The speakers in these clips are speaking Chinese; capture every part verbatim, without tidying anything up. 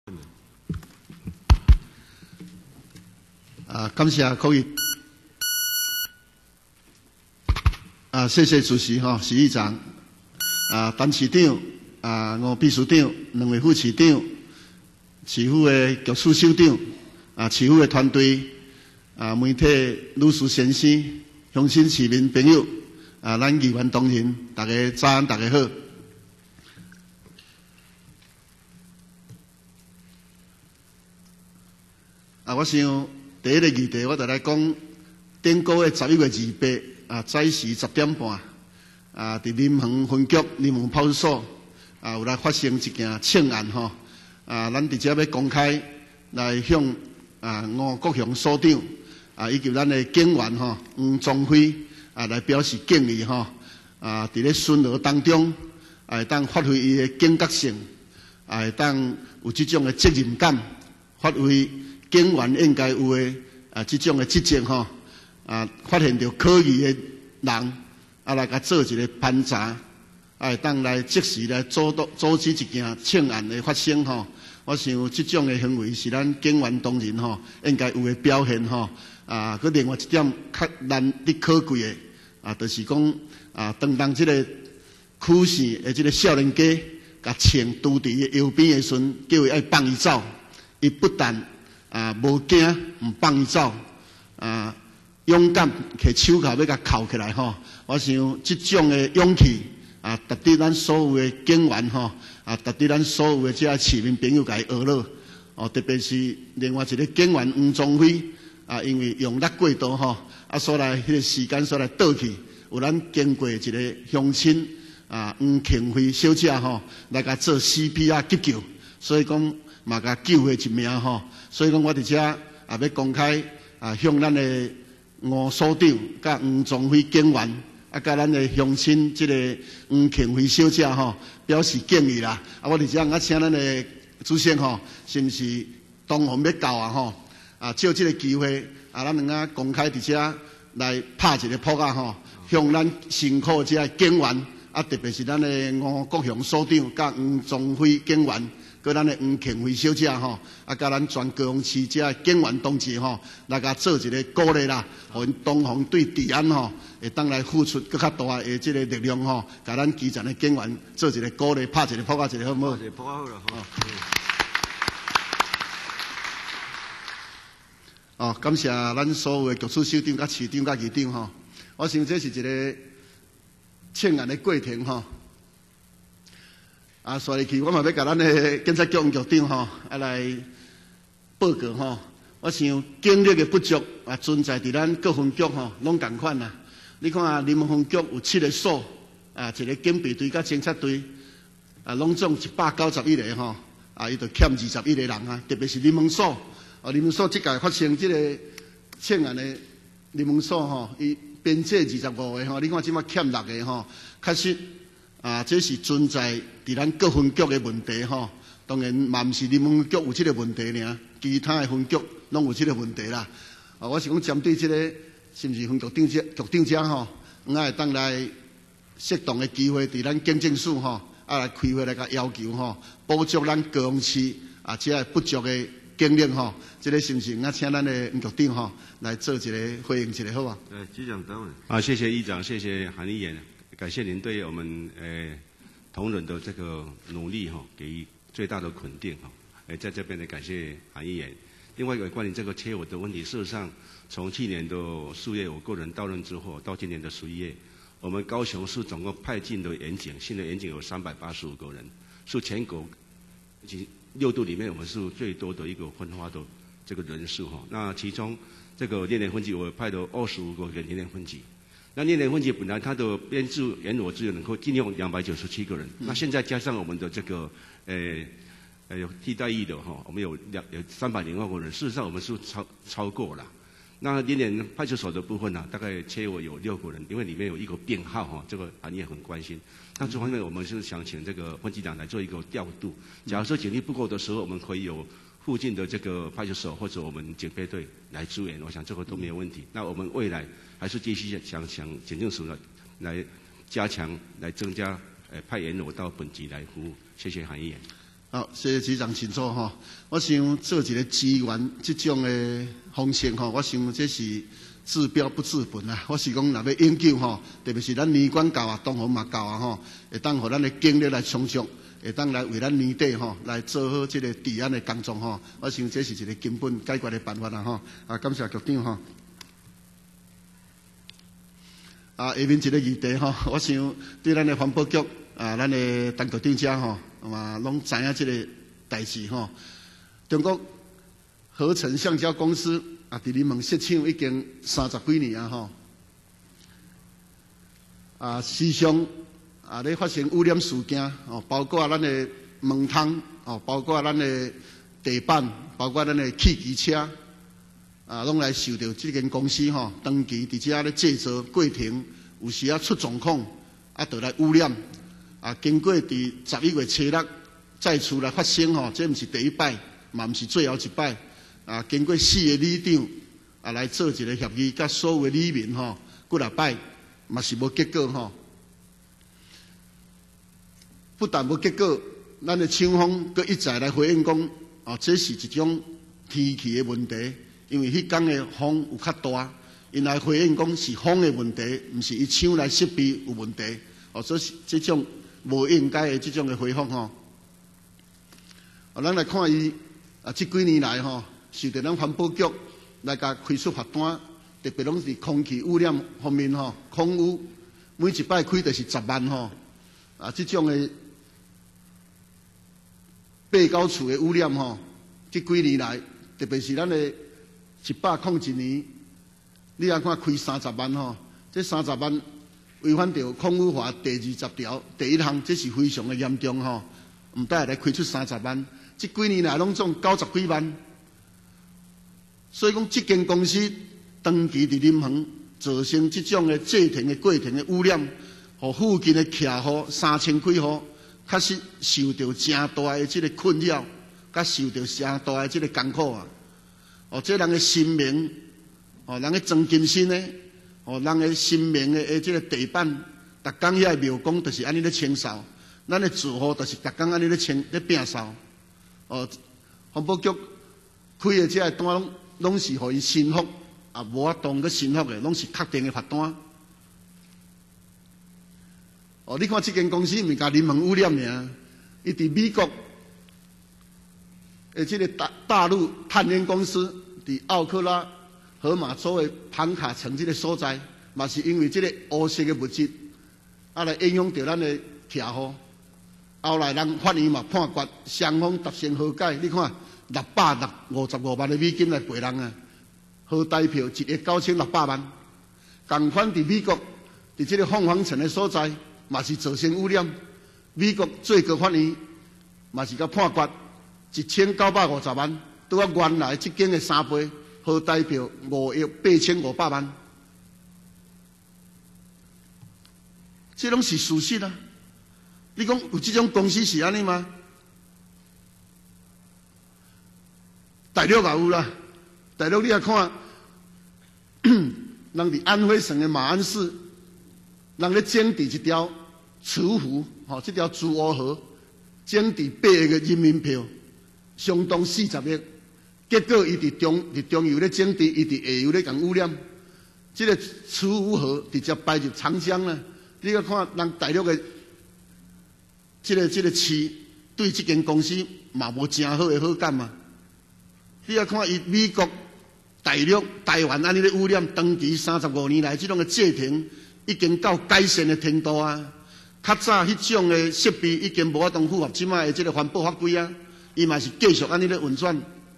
啊，感谢可以啊，谢谢主席哈，徐议长啊，陈市长啊，吴秘书长，两位副市长，市府的局处首长啊，市府的团队啊，媒体女士先生，乡亲市民朋友啊，咱议员同仁，大家早安，大家好。啊，我想。第一个议题，我就来讲，顶个月十一月二八啊，早时十点半啊，伫林园分局林园派出所啊，有来发生一件枪案吼啊，咱直接要公开来向啊吴国雄所长啊，以及咱的警员吼黄宗辉啊来表示敬意吼啊，伫咧巡逻当中啊，会当发挥伊的警觉性啊，会当有即种的责任感，发挥。警员应该有诶啊，即种诶职责吼啊，发现到可疑诶人啊，来甲做一个盘查，啊，当来即时来阻挡阻止一件枪案诶发生吼。我想即种诶行为是咱警员同仁吼应该有诶表现吼啊。佮另外一点较难得可贵诶啊，就是讲啊，当当即个苦线诶即个少年家甲枪拄伫伊腰边诶时阵，叫伊爱放伊走，伊不但啊，无惊，唔放伊走，啊，勇敢摕手铐要甲铐起来吼。我想即种诶勇气啊，值得咱所有诶警员吼，啊，值得咱所有诶即个市民朋友甲伊学乐。哦，特别是另外一个警员黄宗辉啊，因为用力过度吼，啊，所来迄个时间所来倒去，有咱经过一个乡亲啊黄庆辉小姐吼，来甲做 C P R 急救，所以讲嘛甲救回一命吼。所以讲，我伫遮也要公开啊，向咱的吴所长、甲黄宗辉警员，啊，甲咱的乡亲即个黄庆辉小姐吼，表示敬意啦。啊，我伫遮啊，请咱的主席吼，是毋是东风要到啊吼？啊，借即个机会啊，咱两个公开伫遮来拍一个扑啊吼，向咱辛苦即个警员啊，特别是咱的吴国雄所长、甲黄宗辉警员。佮咱的黄庆辉小姐吼，啊，甲咱全高雄市这警员同志吼，来甲做一个鼓励啦，互因东方对治安吼，会当来付出更较大的这个力量吼，甲咱基层的警员做一个鼓励，拍一个扑啊，一个好唔好？一个扑啊好了吼。哦，感谢咱所有的局处首长、甲市长、甲议长吼，我想这是一个枪案的过程吼。啊，所以去，我嘛要甲咱的警察局局长吼，啊来报告吼。我想警力的不足啊，存在伫咱各分局吼，拢共款啦。你看啊，林分局有七个所，啊，一个警备队甲警察队，啊，拢总一百九十一个吼，啊，伊就欠二十一个人啊。特别是林分所，啊，林分所即届发生即个枪案的林分所吼，伊编制二十五个吼，你看即摆欠六个吼，确实。啊，这是存在伫咱各分局的问题吼。当然，嘛毋是林分局有这个问题尔，其他的分局拢有这个问题啦。啊，我是讲针对这个，是毋是分局长者、局长者吼，我会当来适当的机会，伫咱警政署吼，啊来开会来甲要求吼，补足咱高雄市啊这个不足的警力吼。这个是毋是？我请咱的局长吼来做一个回应，一个好啊。 呃，局长等会。啊，谢谢议长，谢谢韩议员。感谢您对我们呃同仁的这个努力哈，给予最大的肯定哈。呃，在这边呢，感谢韩议员。另外一个关于这个切我的问题，事实上从去年的四月我个人到任之后，到今年的十一月，我们高雄市总共派进的员警，新的员警有三百八十五个人，是全国及六都里面我们是最多的一个分发的这个人数哈。那其中这个练练分局我派了二十五个练练分局。那练练分局本来它的编制原我只有能够禁用两百九十七个人，嗯、那现在加上我们的这个呃呃有替代役的哈，我们有两有三百零二个人，事实上我们是超超过了。那练练派出所的部分呢、啊，大概缺我有六个人，因为里面有一个编号哈，这个行业很关心。那这方面我们是想请这个分局长来做一个调度，假如说警力不够的时候，我们可以有附近的这个派出所或者我们警备队来支援，我想这个都没有问题。那我们未来还是继续想想警政署来来加强、来增加呃派员我到本局来服务。谢谢韩议员。 好，谢谢局长请坐哈。我想做一个资源这种的方式哈，我想这是治标不治本啊。我是讲，若要永久吼，特别是咱年管教啊、东河嘛教啊吼，会当互咱的经历来充足，会当来为咱年底吼来做好这个治安的工作吼。我想这是一个根本解决的办法啦吼。啊，感谢局长吼。啊，下面一个议题吼，我想对咱的环保局啊，咱的陈局长遮吼。嘛，拢知影即个代志吼。中国合成橡胶公司啊，伫你们设厂已经三十几年啊吼。啊，时常啊咧发生污染事件哦，包括咱的门窗哦，包括咱的地板，包括咱的汽机车啊，拢来受到即间公司吼长期伫遮咧制造过程，有时啊出状况，啊，就来污染。啊，经过伫十一月初六再次来发生吼，这毋是第一摆，嘛毋是最后一摆。啊，经过四个里长啊来做一个协议，甲所有的里民吼，几六摆嘛是无结果吼。不但无结果，咱的厂方佮一再来回应讲，哦，这是一种天气的问题，因为迄天的风有较大，因来回应讲是风的问题，毋是伊厂内设备有问题。哦，所以这种。无应该的这种的回复吼，啊，咱来看伊啊，这几年来吼，受到咱环保局来甲开出罚单，特别拢是空气污染方面吼，空污每一摆开就是十万吼，啊，这种的八九处的污染吼，这几年来，特别是咱的一百零一年，你来看开三十万吼，这三十万。违反到空污法第二十条第一项，这是非常的严重吼，唔得来开出三十万，这几年来拢总九十几万，所以讲这间公司长期伫林园造成这种的制停的过程的污染，和附近的徛户三千几户，确实受到真大的这个困扰，甲受到真大的这个艰苦啊！哦，这人的生命，哦，人的装金身呢？哦，人的生命的诶，这个地板，逐工遐庙公就是安尼咧清扫，咱的住户就是逐工安尼咧清咧摒扫。哦，环保局开的这个单拢拢是互伊申复，啊无法当个申复的，拢是确定的罚单。哦，你看这间公司毋是甲林园污染尔，伊伫美国诶，这个大大陆探烟公司伫奥克拉。荷马州的潘卡城这个所在，嘛是因为这个污色的物质，啊来影响到咱的徛户。后来人法院嘛判决双方达成和解，你看六百六五十五万的美金来赔人啊，和代票一亿九千六百万。共款伫美国，伫这个凤凰城的所在，嘛是造成污染。美国最高法院嘛是甲判决一千九百五十万，拄啊原来这间的三倍。和代表五亿八千五百万，这拢是事实啊！你讲有这种公司是安尼吗？大陆也有啦，大陆你来看，人伫安徽省的马鞍市，人咧整治一条慈湖，吼、哦，这条珠湖河，整治八个人民票，相当四十亿。结果，伊伫中伫中游咧整治，伊伫下游咧共污染。这个慈湖河直接排入长江啦。你要看人大陆的这个这个市对这间公司嘛无真好的好感嘛。你要看伊美国、大陆、台湾安尼咧污染，长期三十五年来，这种的制停已经到改善的程度啊。较早迄种的设备已经无法当符合即卖的这个环保法规啊，伊嘛是继续安尼咧运转。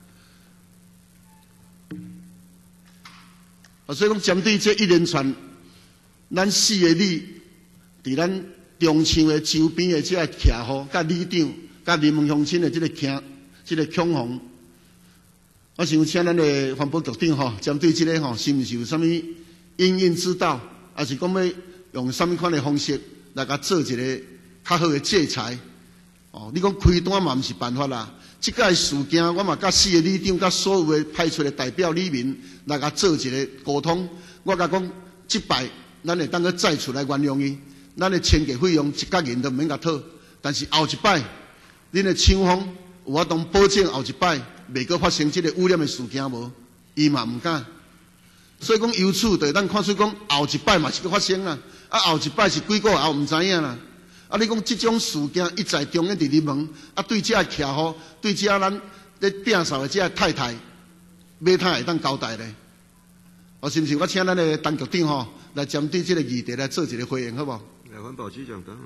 啊，所以讲针对这一连串，咱四个里伫咱中厂的周边的这个徛户、甲里长、甲林园乡亲的这个恐、这个恐慌，我想请咱的环保局长吼，针对这个吼，是毋是有啥物因应之道，还是讲要用啥物款的方式来甲做一个较好的制裁？哦，你讲开单嘛毋是办法啦。即个事件，我嘛甲四个里长、甲所有的派出的代表里面来甲做一个沟通。我甲讲，即摆咱会当去再出来原谅伊，咱的清洁费用一角银都毋免甲讨。但是后一摆， 恁的厂方有法当保证后一摆袂阁发生即个污染的事件无？伊嘛毋敢。所以讲由此就咱看出讲后一摆嘛是阁发生啦，啊后一摆是几个月后毋知影啦。啊，你讲即种事件一再重演伫你门，啊对遮徛户，对遮咱咧摒扫的遮太太，马太会当交代咧？哦，是毋是？我请咱的陈局长吼来针对即个议题来做一个回应，好无？ 来，环保局长等。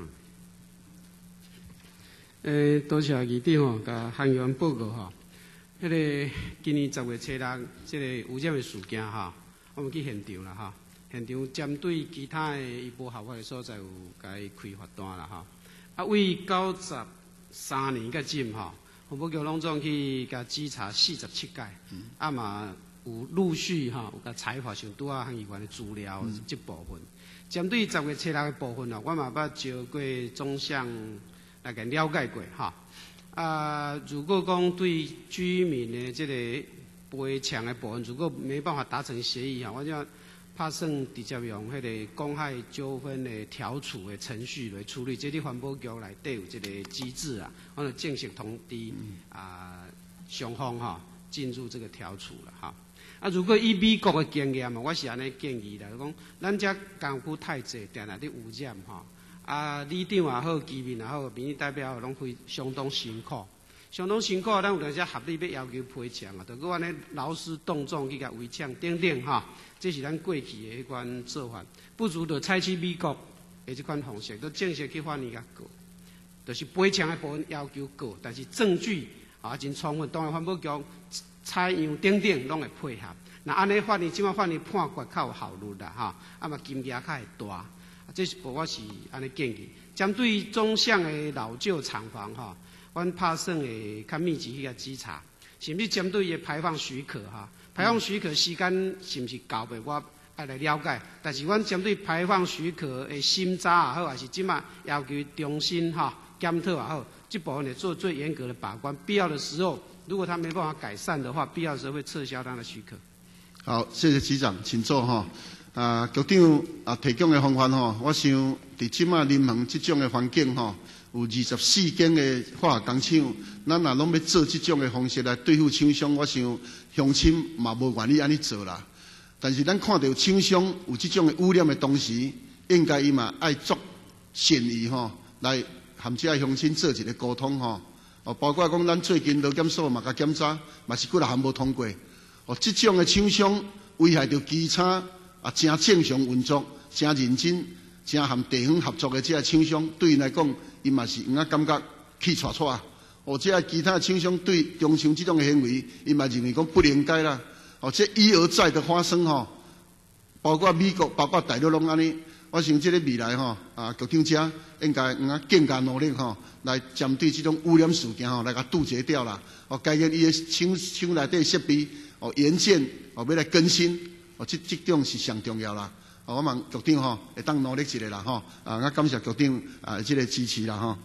诶，多谢议长吼，甲行员报告吼。迄个今年十月初六，即个污染的事件吼，我们去现场啦吼。现场针对其他的伊无合法的所在有甲伊开罚单啦吼。啊，为九十三年甲今吼，环保局拢总去甲稽查四十七届，啊嘛有陆续吼有甲采访上拄啊行议员的资料即、嗯、部分。针对十月初六的部分啊，我嘛捌招过总项来甲了解过吼。啊，如果讲对居民的这个赔偿的部分，如果没办法达成协议啊，我就拍算直接用迄个公害纠纷的调处的程序来处理。这伫环保局内底有这个机制啊，我就正式通知啊双方哈进入这个调处了哈。啊，如果以美国的经验嘛，我是安尼建议啦，讲咱遮工区太济，定定伫污染哈。啊，里长也好，居民也好，民意代表也拢非相当辛苦，相当辛苦。咱有当时合理要要求赔偿啊，就搁安尼劳师动众去甲围抢等等哈，这是咱过去的迄款做法。不如就采取美国的这款方式，就正式去法院甲告，就是赔偿的部分要求告，但是证据啊真充分，当然环保局采样等等拢会配合。那安尼法院即摆法院判决较有效率啦哈，啊嘛金额较会大。这是我是安尼建议，针对中项的老旧厂房哈，阮拍算会较密集去甲稽查，是毋是针对伊的排放许可哈？排放许可时间是毋是够袂？我爱来了解。但是阮针对排放许可的审查也好，还是即马要求重新哈检讨也好，这部分得做最严格的把关。必要的时候，如果他没办法改善的话，必要的时候会撤销他的许可。 好，谢谢局长，请坐哈。啊，局长啊提供的方法吼，我想伫即马林园即种的环境吼，有二十四间的化学工厂，咱若拢要做即种的方式来对付厂商，我想乡亲嘛无愿意安尼做啦。但是咱看到厂商有即种的污染的同时，应该伊嘛爱做善意吼，来含遮乡亲做一个沟通吼。哦，包括讲咱最近劳检所嘛甲检查，嘛是几若项无通过。哦，即种的厂商危害到基层。啊，真正常运作，真认真，真含地方合作的这些厂商，对因来讲，伊嘛是有影感觉气喘喘。哦，这其他厂商对中厂这种的行为，伊嘛认为讲不应该啦。哦，这一而再的发生吼，包括美国、包括大陆拢安尼。我想这个未来吼，啊，局长遮应该有更加努力吼，来针对这种污染事件吼，来甲杜绝掉啦。哦，改革伊的厂厂内底设备，哦，元件哦，要来更新。哦，这这种是上重要啦！哦，我问局长吼，会当努力一下啦吼。啊，我感谢局长啊，这个支持啦吼。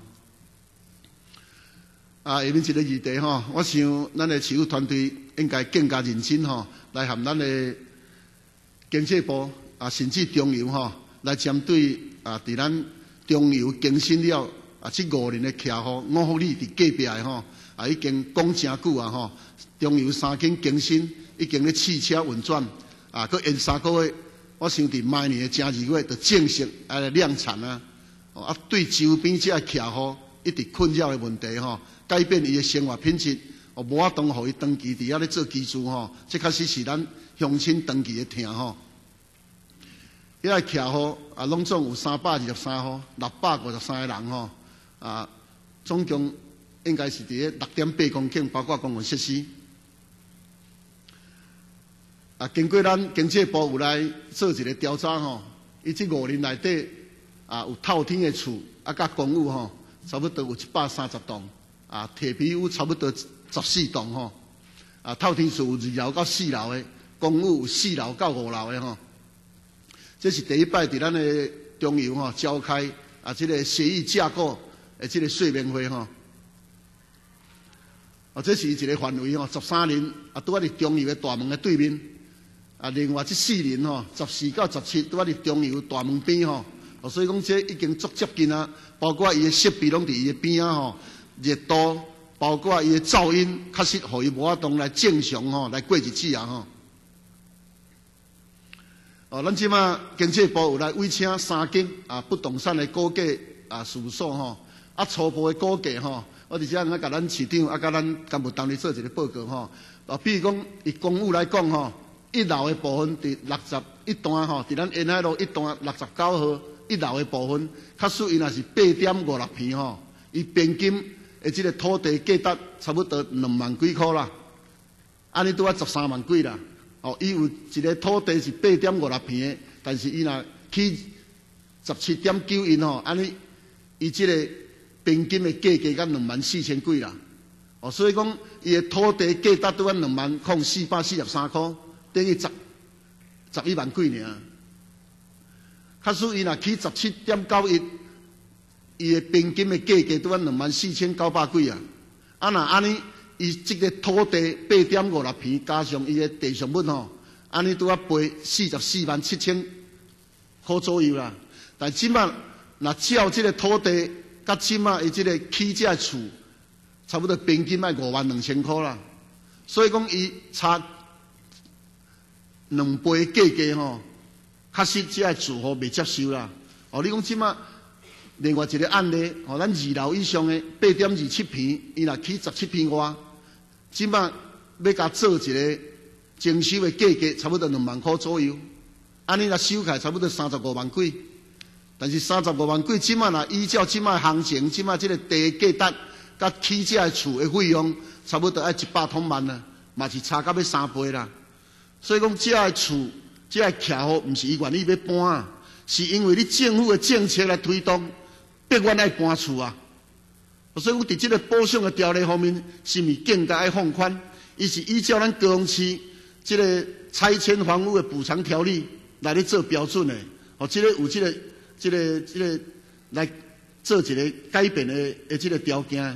啊，下面一个议题吼，我想咱的市府团队应该更加认真吼，来含咱的经济部啊，甚至中油吼，来针对啊，伫咱中油更新了啊，这五年的客户，五福利伫隔壁的吼，啊，已经讲真久啊吼，中油三间更新已经咧汽车运转。啊，佮延三个月，我想伫明年的正二月就正式来量产啊！哦，啊，对周边这客户一直困扰的问题吼，改变伊的生活品质，哦，无法当互伊长期伫遐咧做居住吼，这确实是咱乡亲长期的疼吼。遐个客户啊，拢总有三百二十三户，六百五十三个人吼，啊，总共应该是伫咧六点八公顷，包括公共设施。啊，经过咱经济部有来做一个调查吼，伊即五年内底啊有透天的厝啊，甲公寓吼，差不多有一百三十栋，啊，铁皮屋差不多十四栋吼，啊，透天厝有二楼到四楼的，公寓有四楼到五楼的吼。这是第一摆伫咱的中油吼召开啊，这个协议架构的这个说明会吼。啊，这是一个范围吼，十三年啊，拄啊伫中油的大门的对面。啊，另外这四年吼，十四到十七拄啊伫中油大门边吼，所以讲这已经足接近啊，包括伊的设备拢伫伊的边啊吼， 热度，包括伊的噪音，确实互伊无法当来正常吼来过日子啊吼。哦，咱即马经济部有来委请三间啊不动产的估价啊事务所吼，啊初步的估价吼，我伫遮个甲咱市长啊甲咱干部单位做一个报告吼。啊，比如讲以公务来讲吼，一楼的部分伫六十一段吼，伫咱沿海路一段六十九号一楼的部分，确实伊若是八点五六平吼，伊平均的即个土地价值差不多两万几箍啦，安尼拄啊十三万几啦。哦，伊有一个土地是八点五六平的，但是伊若起十七点九因吼，安尼伊即个平均的价格甲两万四千几啦。哦，所以讲伊的土地价值拄啊两万空四百四十三箍，等于十十一万几尔。假使伊若起十七点九一，伊的平均的价格拄啊两万四千九百几啊。啊，若安尼，伊即个土地八点五六平，加上伊的地上物吼，安尼拄啊赔四十四万七千块左右啦。但即马若照即个土地，甲即马伊即个起价厝。差不多平均卖五万两千块啦，所以讲伊差两倍价格吼，确实即个住户未接受啦。哦，你讲即马另外一个案例，哦，咱二楼以上的八点二七平，伊若起十七平外，即马要甲做一个征收的价格，差不多两万块左右。安尼若收起来差不多三十五万几，但是三十五万几，即马若依照即马行情，即马即个地价值。甲起这厝的费用差不多要一百通万啦，嘛是差到要三倍啦。所以讲，这个厝、这个徛户，毋是伊愿意要搬啊，是因为你政府的政策来推动，逼阮爱搬厝啊。所以讲，伫这个补偿的条例方面，是毋是更加爱放宽？伊是依照咱高雄市这个拆迁房屋的补偿条例来咧做标准的，哦，这个有这个、这个、这个来。做一个改变的的这个条件。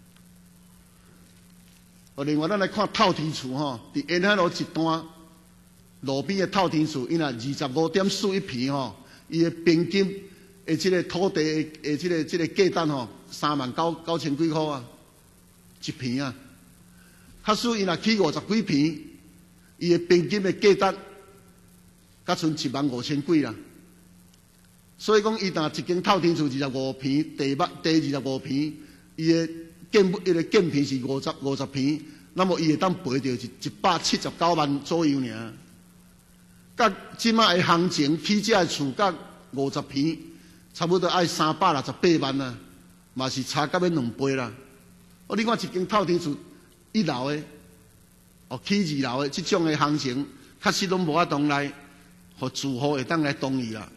哦，另外咱来看透天厝吼，伫沿海路一段路边的透天厝，伊若二十五点四一平吼，伊的平均的这个土地的这个这个价值吼，三万九九千几块啊，一平啊。假使伊若起五十几平，伊的平均的价值，甲剩一万五千几啦。所以讲，伊若一间透天厝二十五平，地八地二十五平，伊的建伊的建平是五十五十平，那么伊会当赔到一一百七十九万左右尔。甲即马的行情，起价厝甲五十平，差不多爱三百六十八万啊，嘛是差甲要两倍啦。哦，你看一间透天厝一楼的，哦起二楼的，即种的行情，确实拢无法当来，互住户会当来同意啦。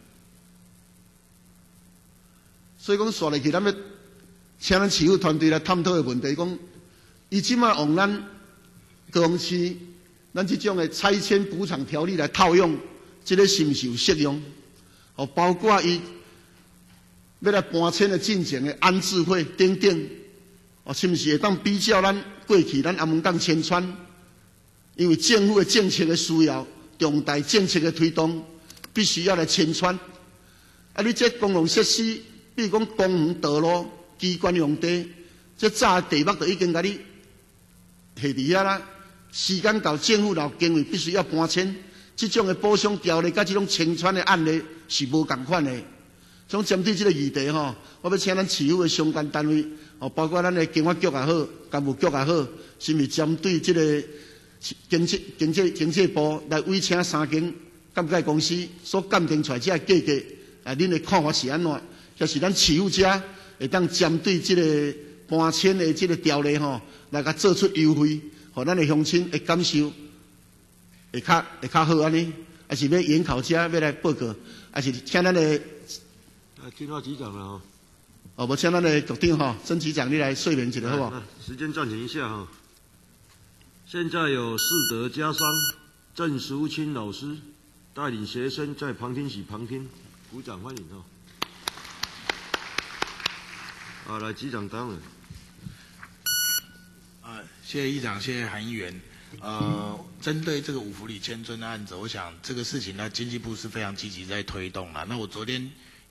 所以讲，说来去，咱要请咱市府团队来探讨的问题，讲伊即马往咱高雄市咱即种的拆迁补偿条例来套用，这个是毋是有适用？哦，包括伊要来搬迁的进程的安置费等等，哦，是毋是会当比较咱过去咱阿门港迁村？因为政府的政策的需要，重大政策的推动，必须要来迁村。啊，你这公共设施。比如讲公园、道路、机关用地，这早地目就已经甲你摕伫遐啦。时间到，政府老经费必须要搬迁，这种的补偿条例甲这种清川的案例是无共款的。从针对这个议题吼，我要请咱市府的相关单位，哦，包括咱的经发局也好、干部局也好，是毋是针对这个经济、经济、经济部来委请三间鉴介公司所鉴定出来这个价格，啊，恁的看法是安怎？也是咱市府者会当针对这个搬迁的这个条例吼，来甲做出优惠，互咱的乡亲会感受会较会较好安尼，还是要研考者要来报告，还是请咱的啊，听到局长了哦。 哦，无请咱的局长吼，曾局长你来说明一下好不好？ 时间暂停一下哈。现在有世德家商郑淑清老师带领学生在旁听席旁听，鼓掌欢迎哦。啊，来局长当然。 啊，谢谢议长，谢谢韩议员。呃，针对这个五福里迁村的案子，我想这个事情呢，经济部是非常积极在推动了。那我昨天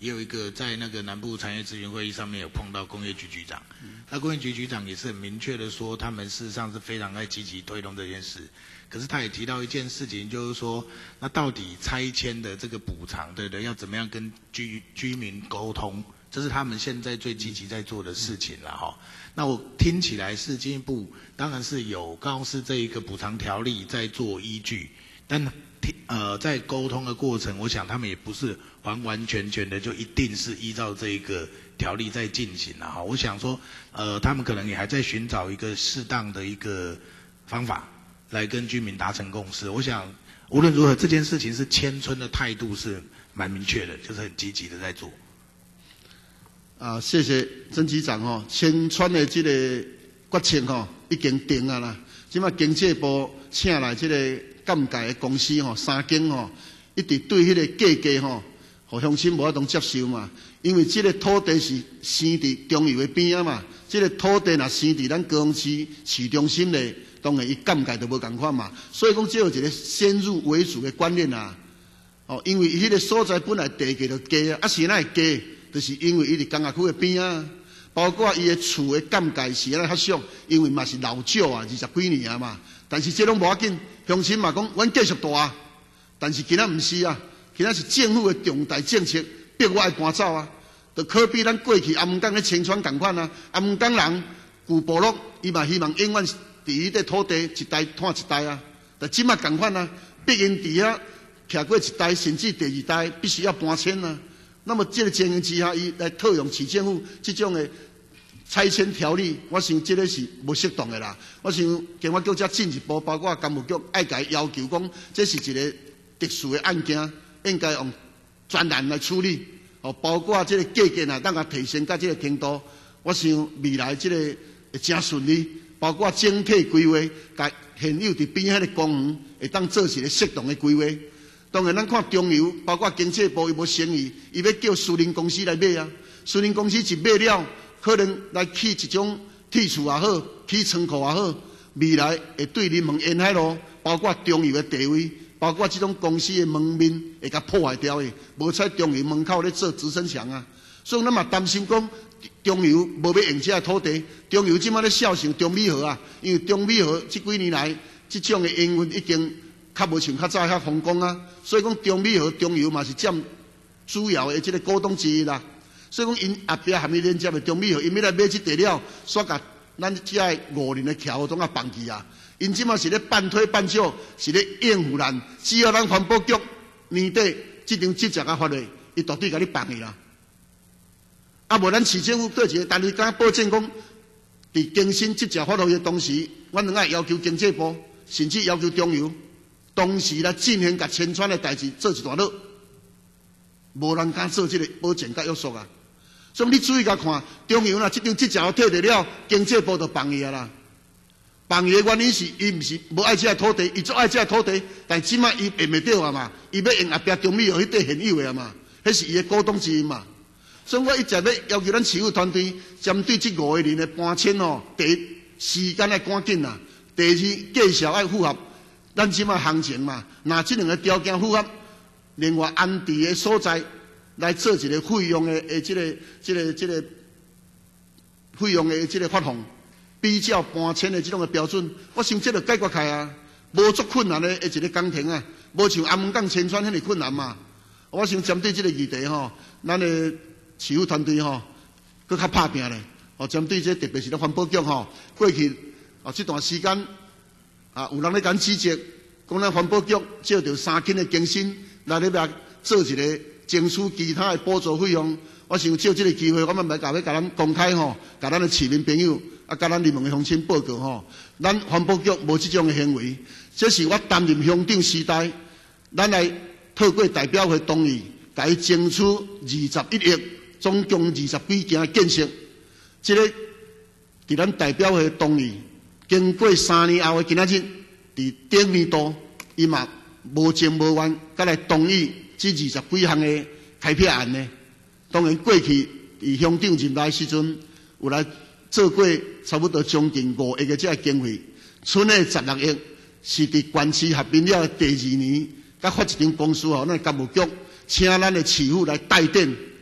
也有一个在那个南部产业咨询会议上面有碰到工业局局长，那工业局局长也是很明确的说，他们事实上是非常在积极推动这件事。可是他也提到一件事情，就是说，那到底拆迁的这个补偿，对不对？要怎么样跟居居民沟通？这是他们现在最积极在做的事情了哈。那我听起来是经济部当然是有高雄市这一个补偿条例在做依据，但呃在沟通的过程，我想他们也不是完完全全的就一定是依照这一个条例在进行了哈。我想说，呃，他们可能也还在寻找一个适当的一个方法。来跟居民达成共识，我想无论如何，这件事情是迁村的态度是蛮明确的，就是很积极的在做。 啊，谢谢曾局长吼，迁村的这个决策吼已经定啊啦。即马经济部请来这个监界的公司吼，三间吼，一直对迄个价格吼，互乡亲无法通接受嘛。因为这个土地是生伫中油的边啊嘛，这个土地若生伫咱高雄市市中心咧。当然，伊监界就无共款嘛，所以讲只有一个先入为主的观念啊。哦，因为伊迄个所在本来地价就低啊，啊是哪会低？就是因为伊伫工业区的边啊，包括伊的厝的监界是安尼较俗，因为嘛是老旧啊，二十几年啊嘛。但是这拢无要紧，乡亲嘛讲，阮继续大啊。但是今仔毋是啊，今仔是政府的重大政策，逼我爱搬走啊。就可比咱过去阿门港的清川共款啊，阿门港人旧部落，伊嘛希望永远。伫迄块土地一代拖一代啊，但即马共款啊，毕竟伫遐徛过一代，甚至第二代必须要搬迁啊。那么这个情形之下，伊来套用市政府这种的拆迁条例，我想这个是无适当的啦。我想经管局再进一步，包括干务局爱甲要求讲，这是一个特殊的案件，应该用专案来处理。哦，包括这个价格啊，当甲提升到这个程度，我想未来这个会真顺利。包括整体规划，甲现有伫边遐个公园，会当做一个适当的规划。当然，咱看中油，包括经济部伊无生意，伊要叫私人公司来买啊。私人公司一买了，可能来起一种铁厝也好，起仓库也好，未来会对人民沿海路，包括中油的地位，包括这种公司的门面，会甲破坏掉的。无在中油门口咧做直升墙啊，所以咱嘛担心讲。中油无要用这土地，中油即摆咧孝顺中美河啊，因为中美河这几年来，这种的营运已经较无像较早遐风光啊，所以讲中美河中油嘛是占主要的这个股东之一啦。所以讲因后壁含伊连接的中美河，因要来买这地了，煞甲咱这五年的桥拢啊放弃啊。因即摆是咧半推半就，是咧应付咱，只要咱环保局年底这张执照啊发落，伊绝对甲你放去啦。啊，无咱市政府对一个，但是敢保证讲，伫更新执照发落去的同时，阮两个要求经济部，甚至要求中油，同时来进行甲迁村的代志做一段落，无人敢做这个保证甲约束啊。所以你注意甲看，中油若这张执照摕得了，经济部就放伊啊啦。放伊的原因是，伊毋是无爱这土地，伊足爱这土地，但即摆伊用袂到啊嘛，伊要用后壁中美油迄块现有的啊嘛，迄是伊的股东之一嘛。所以我一直要要求咱市府团队针对这五个人的搬迁哦，第一时间要赶紧啦，第二介绍要符合咱即卖行情嘛。若这两个条件符合，另外安置的所在来做一个费用的诶，这个、这个、这个费用的这个发放，比较搬迁的这种的标准，我想这就解决开啊，无足困难的一个工程啊，无像阿门港迁村遐尼困难嘛。我想针对这个议题吼，咱的市府团队吼，搁较拍拼咧。哦，针对这特别是咧环保局吼，过去哦这段时间啊，有人咧讲指责，讲咱环保局借着三间的更新来咧来做一个争取其他的补助费用。我想借这个机会，我们来甲要甲咱公开吼，甲咱的市民朋友啊，甲咱人民的乡亲报告吼，咱环保局无这种的行为。这是我担任乡长时代，咱来透过代表会动议，甲伊争取二十一亿。总共二十几件建设，这个伫咱代表会动议，经过三年后的今仔日，伫顶年度，伊嘛无情无愿，甲来同意这二十几项的开辟案呢。当然过去伫乡长任内时阵，有来做过差不多将近五亿的这个经费，剩的十六亿是伫关市合并了第二年，甲发一张公司吼，咱干务局请咱的市府来带电。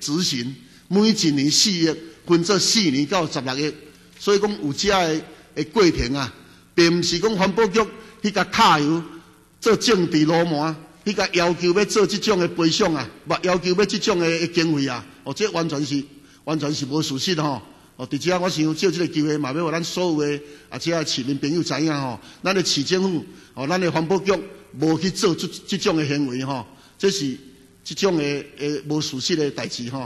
执行，每一年四亿，分做四年到十六亿，所以讲有遮个个过程啊，并毋是讲环保局去甲卡油做政治罗麻，去甲要求要做即种的赔偿啊，或要求要即种的经费啊，哦，这完全是完全是无事实吼。哦，伫遮我想借即个机会，嘛要互咱所有的啊，遮个市民朋友知影吼，咱的市政府，哦，咱的环保局无去做即即种的行为吼，这是即种的诶无事实的代志吼。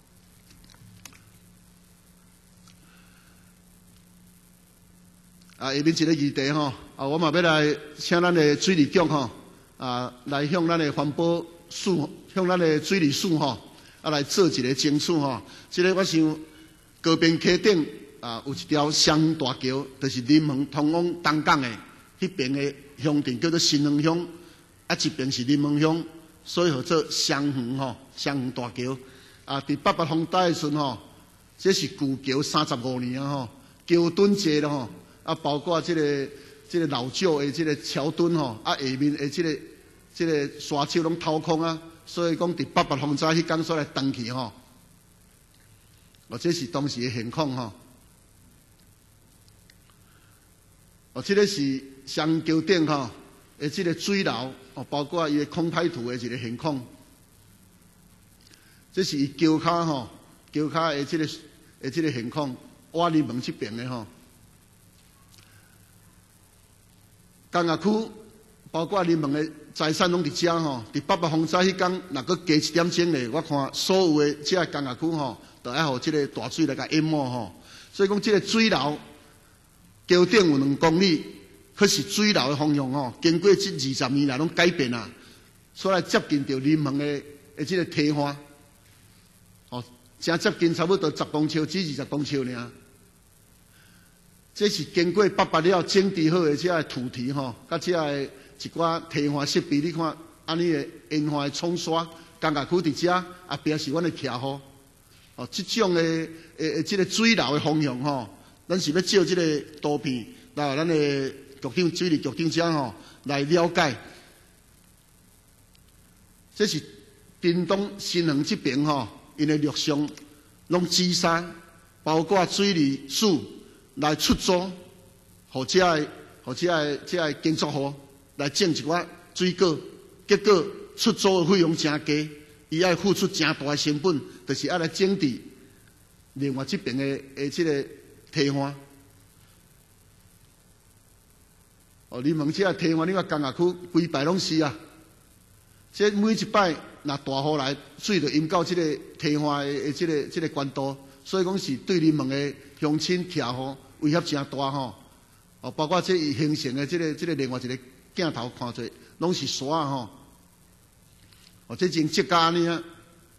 啊，下面一个议题吼，啊，我嘛要来请咱的水利局吼，啊，来向咱的环保署，向咱的水利署吼，啊，来做一个争取吼。即个我想。高边溪顶啊，有一条双大桥，就是林门通往东港的迄边的乡镇叫做新庄乡，啊一边是林门乡，所以号做双园吼，双园大桥。啊，伫八八风灾的时阵吼，这是旧桥三十五年啊吼，桥墩节了吼，啊包括即、这个即、这个老旧的即个桥墩吼，啊下面的即、这个即、这个沙丘拢掏空啊，所以讲伫八八风灾迄天所来登去吼。哦，这是当时的现况吼。哦，这个是双桥顶吼，诶，这个水流哦，包括伊的空拍图的一个现况。这是伊桥骹吼，桥骹的这个的这个现况，瓦里门这边的吼。江雅区包括你们的财产拢伫遮吼，伫八八风灾迄天，若搁加一点钟咧，我看所有的这个江雅区吼。就爱互即个大水来甲淹没吼，所以讲即个水流桥顶有两公里，可是水流的方向吼，经过即二十年来拢改变啊，所以接近着林门的的即个堤岸，哦，正接近差不多十公尺至二十公尺尔。这是经过八八了整治好的即个土堤吼，甲即个一寡堤岸设备，你看安尼的烟花的冲刷，江雅区伫遮后壁是阮的徛好。哦，即种诶诶诶，即个水流诶方向吼，咱是要照即个图片来咱诶局长、水利局长遮吼来了解。这是屏东新园这边吼，因诶陆上拢资产，包括水利署来出租，或者诶或者诶即个建筑户来种一寡水果，结果出租诶费用真低。伊爱付出真大的成本，就是爱来整治另外这边的诶即个堤岸。哦，你问这个堤岸，你看江雅区规排拢是啊。这每一摆若大雨来，水就淹到即个堤岸的即个即个关度，所以讲是对你们的乡亲徛吼威胁真大吼。哦，包括这伊形成的即个即个另外一个镜头看做，拢是沙啊吼。哦，这真积家呢啊！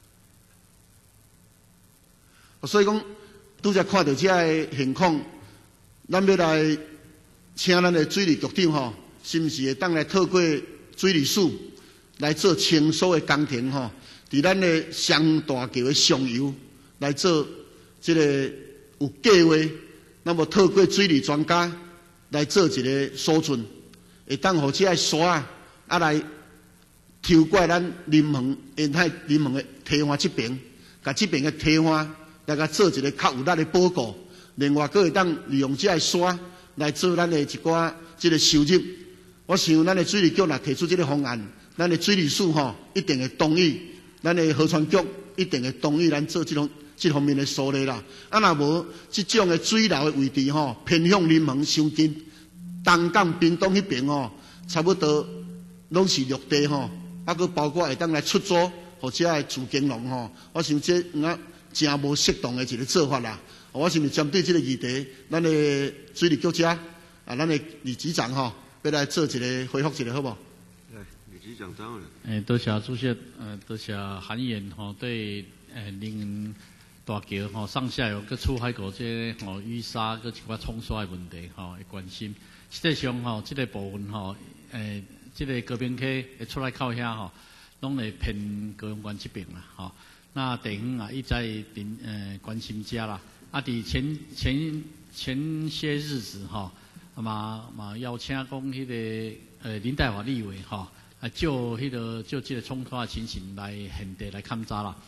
所以讲，拄则看到这个现况，咱要来请咱的水利局长吼，是毋是会当来透过水利署来做清扫的工程吼？伫咱的双大桥的上游来做这个有计划，那么透过水利专家来做一个疏浚，会当互这个沙啊啊来。抽过咱林门沿海林门的堤岸这边，甲这边的堤岸来甲做一个较有力的保护。另外，佫会当利用这个沙来做咱的一寡这个收入。我想咱的水利局若提出这个方案，咱的水利署吼一定会同意，咱的河川局一定会同意咱做这种这方面的梳理啦。啊，若无这种的水流的位置吼偏向林门伤近，东港屏东迄边吼差不多拢是绿地吼。啊，佮包括会当来出租或者来自经营吼，我想这啊真无适当的一个做法啦。我想针对这个议题，咱的水利局者啊，咱的李局长吼，要来做一个回复一下，好无？ 来，李局长当然。 诶，多谢主席，呃，多谢韩议员吼对诶林园大桥吼上下游佮出海口这吼淤沙佮一寡冲刷的问题吼会关心。实际上吼，这个部分吼，诶。这个高边溪会出来靠遐吼，拢会偏高雄县这边啦，吼。那地方啊一再临呃关心家啦，啊，伫前前前些日子吼，嘛嘛邀请讲迄个呃林代华立委吼，啊就迄个就这个冲突的情形来现地来勘查啦。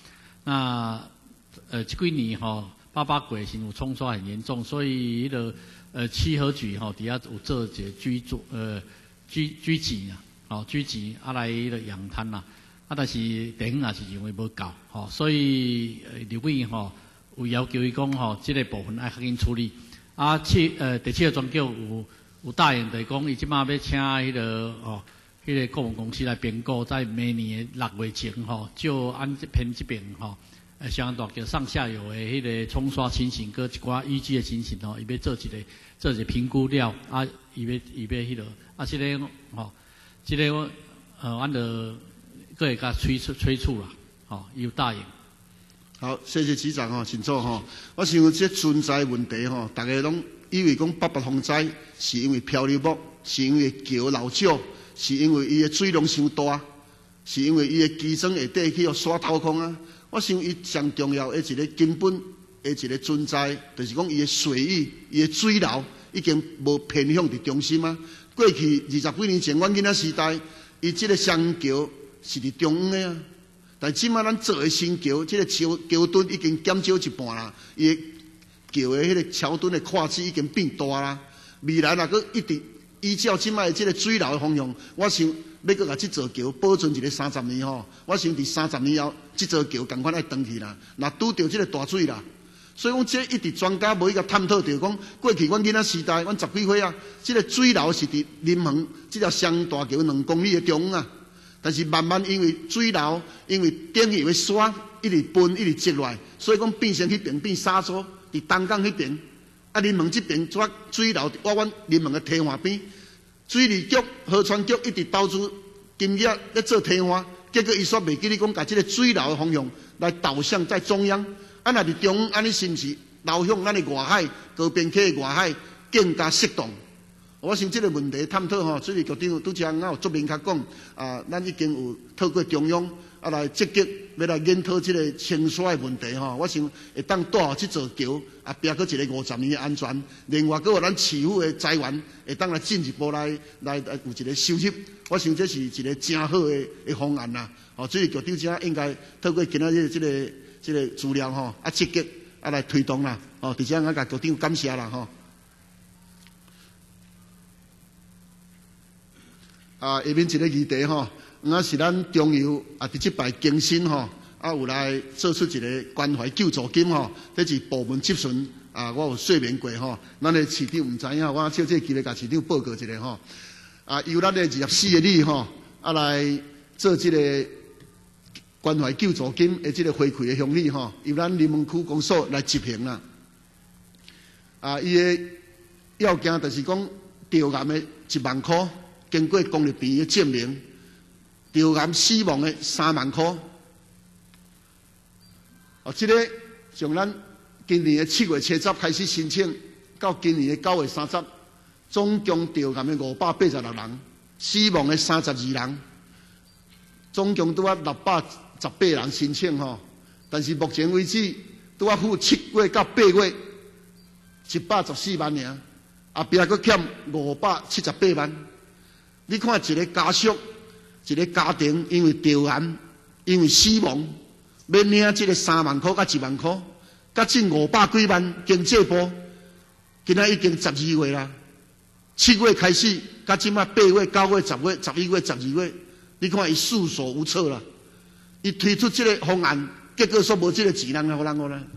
那呃这几年吼、哦，八八鬼型有冲刷很严重，所以迄、那个呃七和局吼底下有做一个居住呃居居集啊，哦居集啊来迄个养滩啦，啊但是电也是认为无够，吼、哦，所以呃刘委员吼有要求伊讲吼，这个部分爱较紧处理。啊七呃第七个专局有有答应就是讲，伊即马要请迄、那个哦。迄个顾问公司来评估，在明年的六月前吼，就按这偏这边吼，呃，相大桥上下游的迄个冲刷情形，搁一寡淤积的情形吼，伊要做一个做一个评估了，啊，伊要伊要迄、那个，啊，即、這個吼，即、這個呃，阮就佫會甲催促催促啦，吼，伊有答應。 好，谢谢局长吼，请坐吼。我想这存在问题吼，大家拢以为讲北北风灾是因为漂流木，是因为桥老少。是因为伊的水量伤大，是因为伊的基层下底去互刷掏空啊。我想伊上重要的一个根本的一个存在，就是讲伊的水域、伊的水流已经无偏向伫中心啊。过去二十几年前，阮囡仔时代，伊即个双桥是伫中央的啊。但即摆咱做的新桥，即、這个桥桥墩已经减少一半啦，伊的桥的迄个桥墩的跨距已经变大啦。未来若阁一直依照即摆即个水流的方向，我想要搁甲即座桥保存一个三十年吼。我想伫三十年后，即座桥共款爱登去啦。若拄着即个大水啦，所以讲这一直专家无伊甲探讨着讲，过去阮囡仔时代，阮十几岁啊，即、這个水流是伫林园即条双大桥两公里的中央啊。但是慢慢因为水流，因为顶游的沙一直分一直积落来，所以讲变成迄边变沙洲，伫东港迄边。啊，林门这边抓水流，我阮林门的堤岸边，水利局、河川局一直投资金额咧做堤岸，结果伊煞袂记咧讲，甲即个水流的方向来导向在中央。啊，若伫中央，安尼是毋是流向咱的外海、高边溪的外海更加适当？我想即个问题探讨吼，水利局长拄则有足明确讲，啊，咱已经有透过中央啊来积极要来研讨即个清刷的问题吼。我想会当带好即座桥。啊，拼搁一个五十年的安全，另外搁有咱市府的财源，会当来进一步来来来有一个收入。我想这是一个真好的的方案啦。哦，所以局长者应该透过今仔日这个这个资料吼，啊积极啊来推动啦。哦，伫遮我甲局长感谢啦吼。啊，下面一个议题吼，我是咱中油啊，伫即摆更新吼。啊，有来做出一个关怀救助金吼，这是部门咨询啊，我有说明过吼。咱的市长唔知影，我借这个机会甲市长报告一下吼。啊，由咱的二十四个里吼，啊来做这个关怀救助金的这个回馈的乡里吼，由咱林门区公所来执行啦。啊，伊的要件就是讲调研的一万块，经过公立病院证明，调研死亡的三万块。哦，这个从咱今年的七月七十开始申请，到今年的九月三十，总共调研的五百八十六人，死亡的三十二人，总共拄啊六百十八人申请吼。但是目前为止，拄啊付七月到八月一百十四万尔，后壁佫欠五百七十八万。你看一个家属，一个家庭因为调研，因为死亡。要领这个三万块甲一万块，甲这五百几万经济部，今仔已经十二月啦，七月开始，甲即马八月、九月、十月、十一月、十二月，你看伊束手无策啦。伊推出这个方案，结果说无这个钱人啊，互人互啦。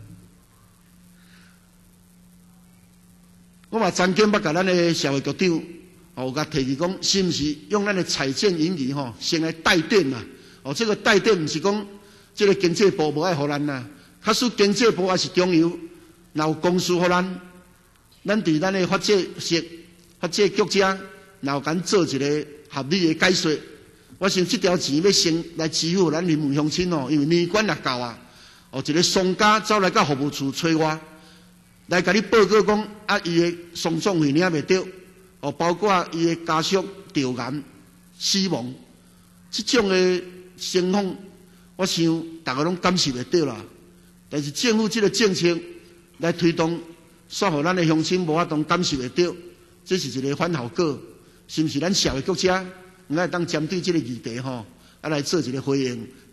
我嘛曾经捌甲咱的社会局长，哦，甲提议讲，是毋是用咱的财政盈余吼，先来带电啦？哦，这个带电毋是讲。这个经济部无爱互咱呐，假使经济部还是中油，若有公司互咱，咱伫咱的发展室、发展局者，若有敢做一个合理的解说，我想这条钱要先来支付咱林门乡亲哦，因为年关也到啊，哦，一个商家走来到服务处找我，来甲你报告讲啊，伊的丧葬费领袂到，哦，包括伊的家属调研死亡，这种的情况。我想大家拢感受会到啦，但是政府这个政策来推动，煞互咱的乡亲无法当感受会到，这是一个反效果，是毋是？咱社会局者应该当针对这个议题吼，啊来做一个回应，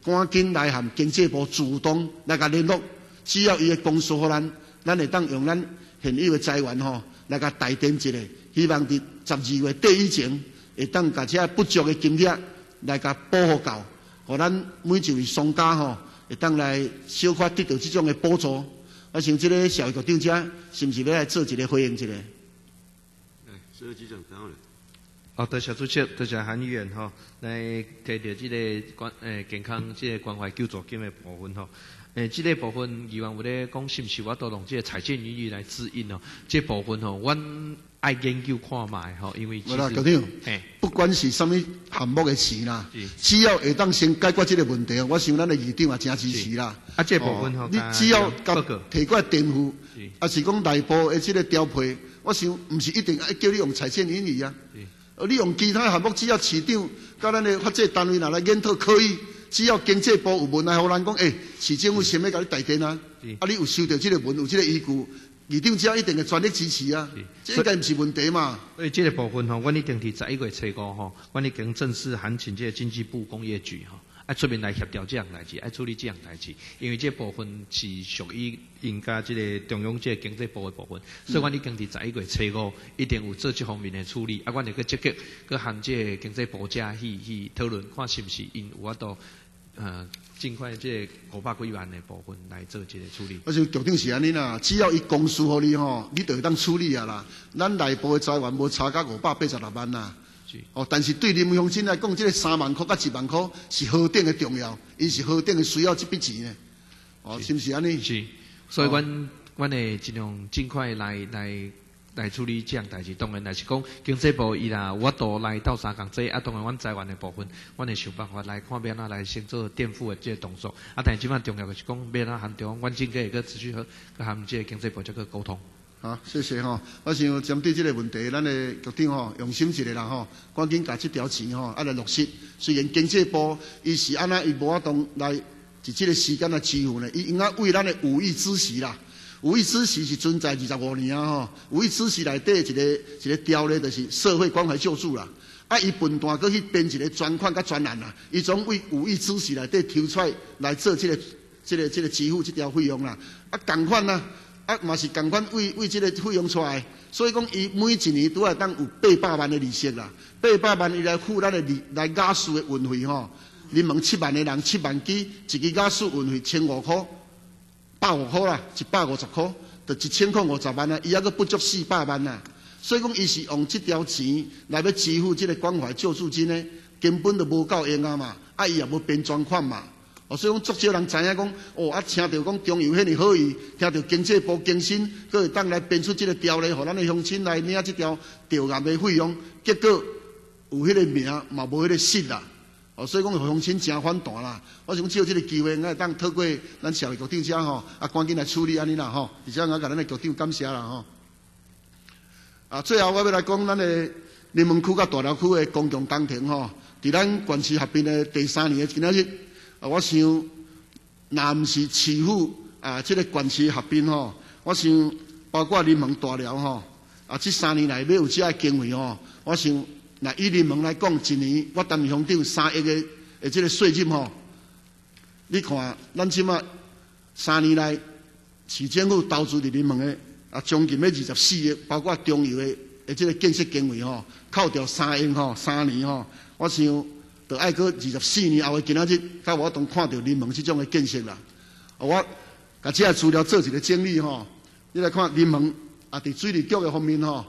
赶紧来和经济部主动来甲联络，只要伊的公司互咱，咱会当用咱现有的资源吼来甲代垫一下，希望伫十二月底以前会当甲这不足的金额来甲补护到，互咱每一位商家吼会当来小可得到这种的补助。啊，像这个教育局长遮，是毋是要来做一个回应一下？ 哎，社会局长，等下。 哦，多谢主席，多谢韩议员吼，来提到这个关诶健康这个关怀救助金的部分吼。诶，这个部分议员有咧讲，是毋是我都用这个财政盈余来指引哦？这部分吼，阮爱研究看卖吼，因为其实， 局长，不管是什么项目的钱啦，只要会当先解决这个问题，我想咱的议长也真支持啦。 啊，这部分吼， 你只要提过垫付，啊是讲内部的这个调配，我想唔是一定要叫你用财政盈余啊。你用其他项目，只要市长甲咱的发展单位拿来研讨可以，只要经济部有文来，互咱讲，诶、欸，市政府先要甲你代垫啊，啊，你有收到这个文，有这个依据，议长只要一定的全力支持啊，这应该唔是问题嘛。 所以这个部分吼，阮一定伫十一月初五吼，阮已经正式函请这个经济部工业局吼，爱出面来协调这样代志，爱处理这样代志，因为这部分是属于应该这个中央这个经济部的部分，所以阮已经伫十一月初五一定有做这方面的处理，啊，阮会去积极去和这个经济部遮去去讨论，看是毋是因有法度呃尽快这五百几万的部分来做这个处理。 我想局长是安尼啦，只要伊公示互你吼，你就会当处理啊啦。咱内部的资源无差价五百八十六万啦。哦，但是对林乡镇来讲，这个三万块甲一万块是何等的重要，伊是何等的需要这笔钱呢？哦，是毋是安尼？ 是，所以阮阮会尽量尽快来来来处理这样代志。当然，若是讲经济部伊若有法度来斗相共做，啊，当然阮资源的部分，阮会想办法来看要哪来先做垫付的这个动作。啊，但是即摆重要的是讲要哪含中，阮政界会去持续和和含这个经济部这个沟通。 好，谢谢吼。我想针对这个问题，咱的局长吼用心一下啦吼，赶紧把这条钱吼啊来落实。虽然经济部伊是安那，伊无法度来伫这个时间来支付呢，伊应该为咱的五亿支持啦。五亿支持是存在二十五年啊吼，五亿支持内底一个一个条例就是社会关怀救助啦。啊，伊分段搁去编一个专款甲专案啦，伊总为五亿支持内底抽出来来做这个这个这个支付这条费用啦。啊，共款啦。啊，嘛是共款为为这个费用出来，所以讲伊每一年都要当有八百万的利息啦，八百万伊来付咱的利来雅士的运费吼。你问七万的人七万几，一个雅士运费千五块，百五块啦，一百五十块，就一千块五十万啦，伊还阁不足四百万啦。所以讲伊是用这条钱来要支付这个关怀救助金呢，根本就无够用啊嘛，啊伊也无编专款嘛。哦，所以讲，足少人知影讲，哦，啊，听到讲中油遐尼好意，听到经济部更新，佮会当来编出这个条例，互咱的乡亲来领这条调研的费用，结果有迄个名嘛无迄个实啦。哦，所以讲乡亲真反弹啦。我想借这个机会，我当透过咱社会局长遮吼，啊，赶紧来处理安尼啦吼，而且我甲咱的局长感谢啦吼。啊，最后我要来讲咱的林门区甲大寮区的公共工程吼，伫咱县市合并的第三年的今仔日。啊，我想，若毋是市府啊，这个县市合并吼，我想包括林门大寮吼，啊，这三年来要有这个经费吼，我想，若以林门来讲，一年我担任乡长三亿的的这个税金吼，你看咱即马三年来市政府投资伫林门的啊，将近要二十四亿，包括中油的的这个建设经费吼，扣掉三亿吼，三年吼，我想。就爱过二十四年后的今仔日，甲我当看到林门这种的建设啦。我甲这资料做一个整理吼，你来看林门啊，伫水利局的方面吼，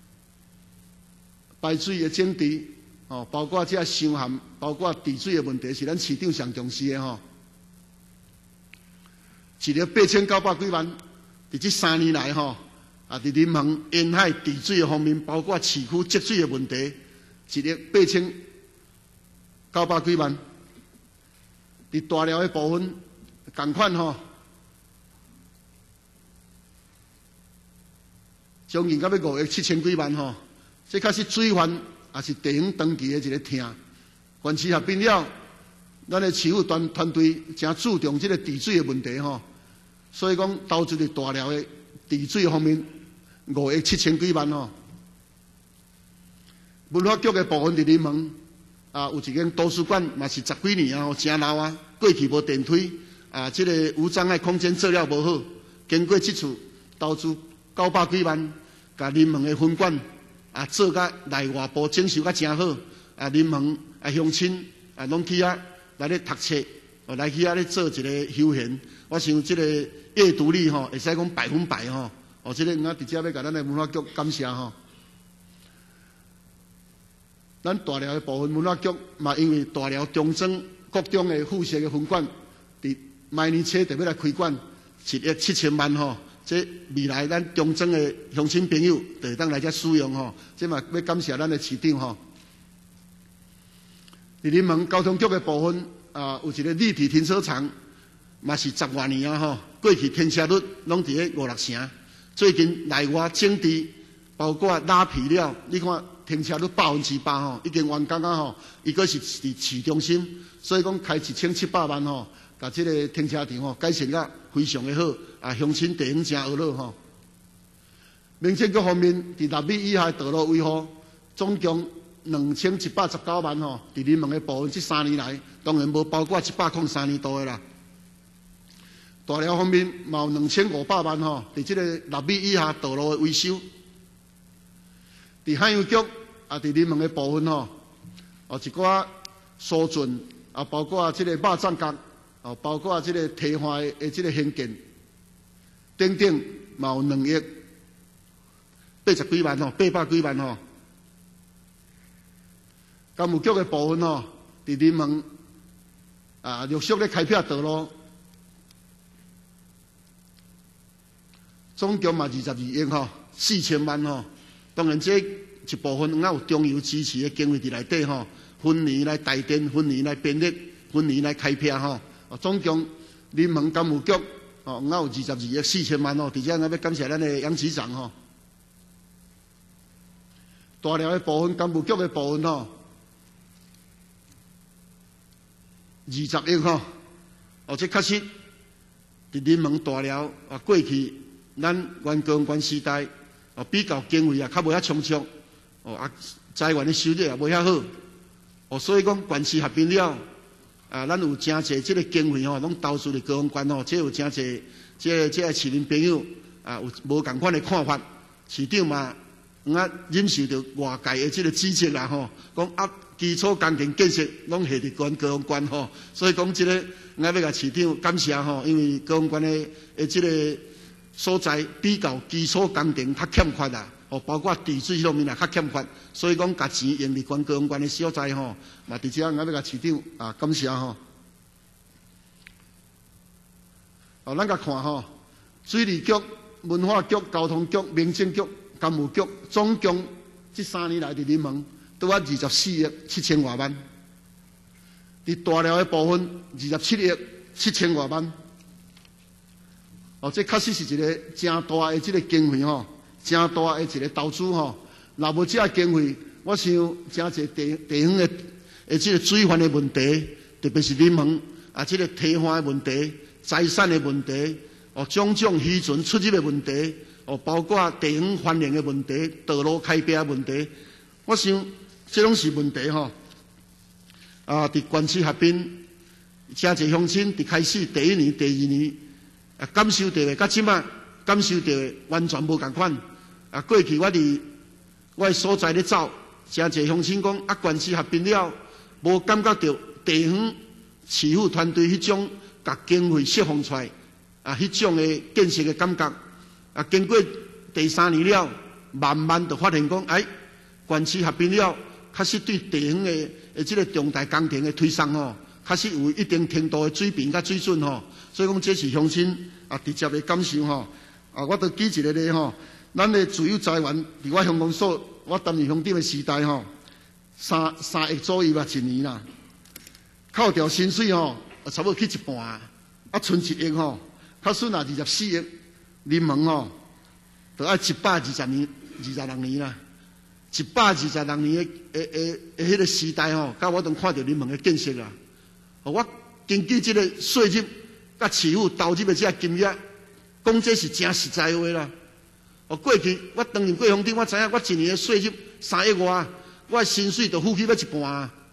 排水的整治哦，包括这伤寒，包括治水的问题，是咱市长上重视的吼。一个八千九百几万，伫这三年来吼，啊，伫林门沿海治水的方面，包括市区积水的问题，一个八千。九百几万，伫大寮的部分，同款吼，将近到要五亿七千几万吼，这开始水患也是地方长期的一个痛。县市合并了，咱的市府团团队真注重这个治水的问题吼，所以讲投资伫大寮的治水方面五亿七千几万吼。文化局的部分伫林门。 啊，有一间图书馆嘛是十几年啊，真老啊，过去无电梯啊，这个无障碍空间做了无好，经过这次投资九百几万，甲林门的分馆啊做甲内外部整修甲真好，啊林门啊乡亲啊拢去遐来咧读册，哦来去遐咧做一个休闲。我想这个阅读率吼，会使讲百分百吼，哦这个我直接要甲咱的文化局感谢吼。咱大寮的部分文化局嘛，因为大寮中正国中的附设的分馆，伫明年初特别来开馆，一亿七千万吼。这未来咱中正的乡亲朋友就会当来遮使用吼。这嘛要感谢咱的市长吼。伫林门交通局的部分啊，有一个立体停车场，嘛是十多年啊吼。过去停车率拢伫咧五六成，最近内外整治，包括拉皮了，你看。停车率百分之百吼，已经完工啊吼，伊个是伫市中心，所以讲开一千七百万吼，把这个停车场吼改善甲非常的好，啊乡亲地方真娱乐吼。民政局方面，伫六米以下道路维护，总共两千一百十九万吼，伫林门的部分，这三年来当然无包括一百零三年度的啦。大寮方面嘛有两千五百万吼，伫这个六米以下道路的维修。伫海洋局啊，伫林门的部分吼，哦一寡疏浚啊，包括即个肉粽角，哦包括即个提花的即个兴建，等等嘛有两亿八十几万吼，八百几万吼。工务局的部分吼，伫林门啊陆续咧开辟道路，总共嘛二十二亿吼，四千万吼。当然，这一部分我有中油支持的经费伫内底吼，分年来台电，分年来编列，分年来开辟吼。总共林门工务局哦，我有二十二亿四千万吼。伫遮我要感谢咱的杨局长吼。大寮的部分，工务局的部分吼，二十亿吼。哦，这确实伫林门大寮啊，过去咱原高官时代。哦，比较经费啊，较无遐充足，哦啊，财源的收入也无遐好，哦，所以讲县市合并了，啊，咱有真侪即个经费吼，拢投资伫高雄县吼，即有真侪即个即个市民朋友啊，有无共款的看法，市长嘛，我忍受着外界的即个指责啦吼，讲啊，基础工程建设拢下伫高雄县吼，所以讲即个我要甲市长感谢吼，因为高雄县的诶即个。所在比较基础工程较欠缺啦，哦，包括地水方面啊较欠缺，所以讲把钱用伫关高雄县的所在吼，嘛伫遮我要甲市长啊感谢吼。哦，咱甲看吼，水利局、文化局、交通局、民政局、工务局，总共这三年来伫林门都啊二十四亿七千外万，伫大寮的部分二十七亿七千外万。哦，这确实是一个真大的这个经费吼，真大的一个投资吼。若无这经费，我想真侪地地方的诶这个水源的问题，特别是林门啊，这个堤防的问题、财产的问题，哦，种种渔船出入的问题，哦，包括地方环境的问题、道路开辟的问题，我想这拢是问题吼。啊，伫县市合并，真侪乡亲伫开始第一年、第二年。啊，感受到的甲即马感受到的完全无共款。啊，过去我伫我的所在咧走，真侪乡亲讲啊，县市合并了，无感觉到地方市府团队迄种甲经费释放出来，啊，迄种的建设的感觉。啊，经过第三年了，慢慢就发现讲，哎，县市合并了，确实对地方的诶即个重大工程的推送吼。确实有一定程度的水平甲水准吼，所以讲这是乡亲啊直接的感受吼。啊，我都举一个例吼，咱的自有财源伫我乡公所，我担任乡长的时代吼，三三亿左右啊一年啦，扣掉薪水吼，差不多去一半，啊，剩一亿吼，较剩啊二十四亿，林门吼，就爱一百二十年，二十六年啦，一百二十六年的诶诶诶迄个时代吼，甲我都看到林门的建设啦。我根据这个税入甲市府投入的这个金额，讲这是真实在的话啦。哦，过去我当年过乡长，我知影我一年的税入三亿外，我的薪水就付去要一半啊。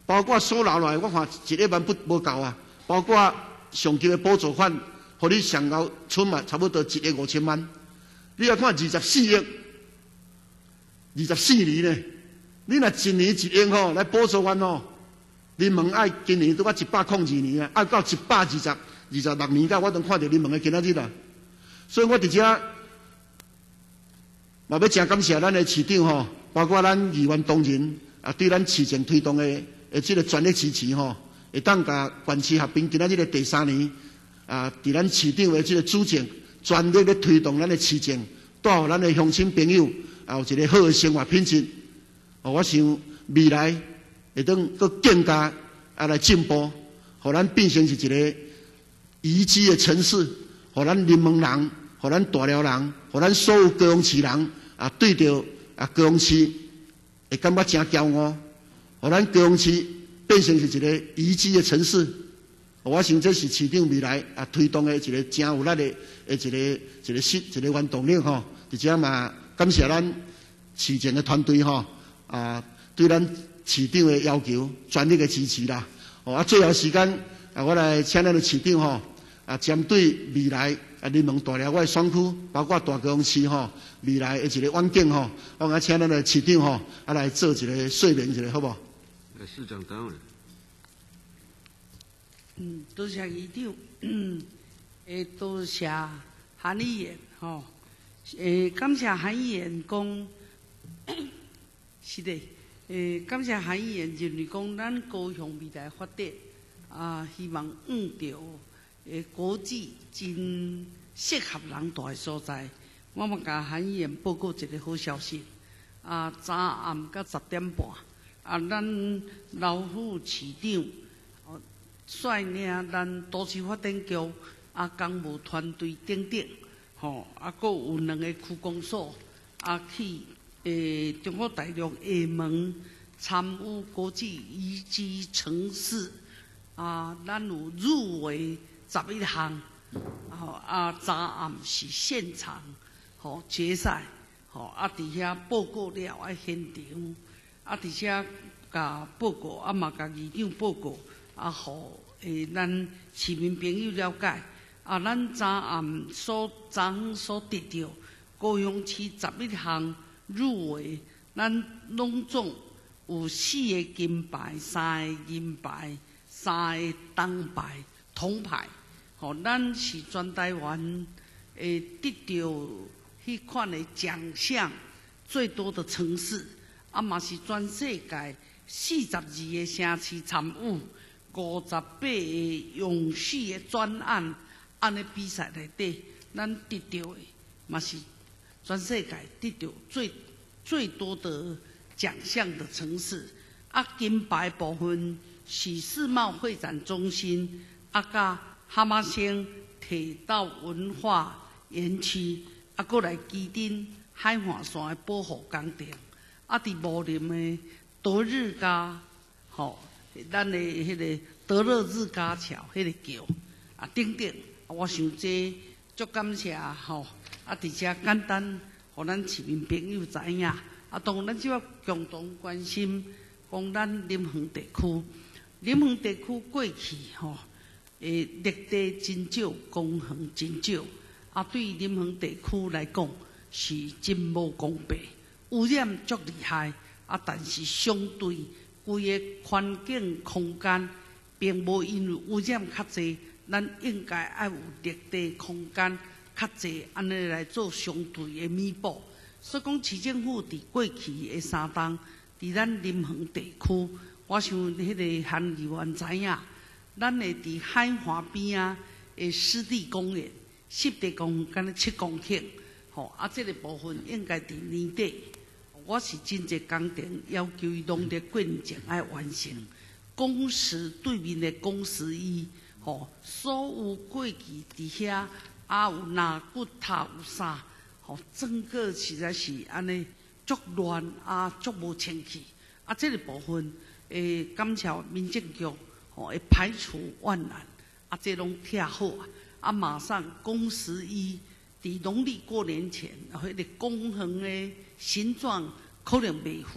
包括所留落来，我看一个万不无够啊。包括上级的补助款，互你上高存嘛，差不多一亿五千万。你要看二十四亿，二十四年呢，你若一年一亿吼来补助阮吼，恁问爱今年拄到一百零二年啊，爱到一百二十二十六年，甲我都看到恁问的今仔日啦。所以我伫遮嘛要诚感谢咱的市长吼，包括咱议员同仁啊，对咱市政推动的诶即个全力支持吼，会当甲县市合并今仔日的第三年啊，伫咱市长的即个主政，全力咧推动咱的市政，带互咱的乡亲朋友啊有一个好的生活品质。哦，我想未来会当搁更加啊来进步，互咱变成是一个宜居的城市，互咱林门人，互咱大寮人，互咱所有高雄市人啊，对着啊高雄市会感觉真骄傲，互咱高雄市变成是一个宜居的城市。我想这是市长未来啊推动的一个真有力的诶一个一个一个原动力吼。而且嘛，感谢咱市政的团队吼啊，对咱市长的要求全力的支持啦。哦啊，最后时间啊，我来请咱的市长吼啊，针对未来啊，林门大寮我的选区，包括大高雄市吼未来的一个远景吼，我来请咱的市长吼啊来做一个说明一下，好不好？ 来，市长答问。 嗯，多谢议长，嗯，诶，多谢韩议员吼，诶，感谢韩议员讲，是的，诶，感谢韩议员认为讲咱高雄未来发展啊，希望遇到诶国际真适合人住的所在。我嘛甲韩议员报告一个好消息，啊，早暗到十点半，啊，咱老副市长。率领咱都市发展局啊，公务团队等等，吼，啊，阁有两个区公所啊，去诶中国大陆厦门参与国际宜居城市啊，咱有入围十一项，吼啊，早暗是现场吼决赛，吼啊，伫遐报告了啊现场，啊，伫遐甲报告啊嘛甲议长报告。啊，互诶咱市民朋友了解，啊，咱昨暗所昨所得到高雄市十一项入围，咱拢总有四个金牌、三个银牌、三个铜牌、铜牌，吼，咱是全台湾诶得到迄款诶奖项最多的城市，啊嘛是全世界四十二个城市参与。五十八个勇士的专案，安尼比赛内底，咱得到的嘛是全世界得到最最多的奖项的城市。啊，金牌部分是世贸会展中心，啊，甲蛤蟆星铁道文化园区，啊，过来基丁海岸线的保护工程，啊，伫茂林的德日家，吼。咱的迄个德乐日家桥，迄个桥啊，等等，我想这足感谢吼，啊，而且简单，互咱市民朋友知影，啊，当然咱就要共同关心，讲咱临河地区，临河地区过去吼，诶，绿地真少，公园真少，啊，对于临河地区来讲是真无公平，污染足厉害，啊，但是相对。规个环境空间，并无因为污染较济，咱应该爱有绿地空间较济，安尼来做相对的弥补。所以讲，市政府伫过去的三档，伫咱临河地区，我想迄个韩议员知影，咱会伫海岸边啊的湿地公园，湿地公园敢若七公顷，吼啊，这个部分应该伫年底。我是真侪工程要求伊农业过年前爱完成，公司对面的公司伊，吼，所有过去伫遐啊有哪骨头有啥，吼，整个实在是安尼足乱啊，足无清气。啊，这个部分诶，感谢民政局吼会排除万难，啊，这拢贴好啊，啊，马上公司伊。伫农历过年前，迄个公园的形状可能袂符，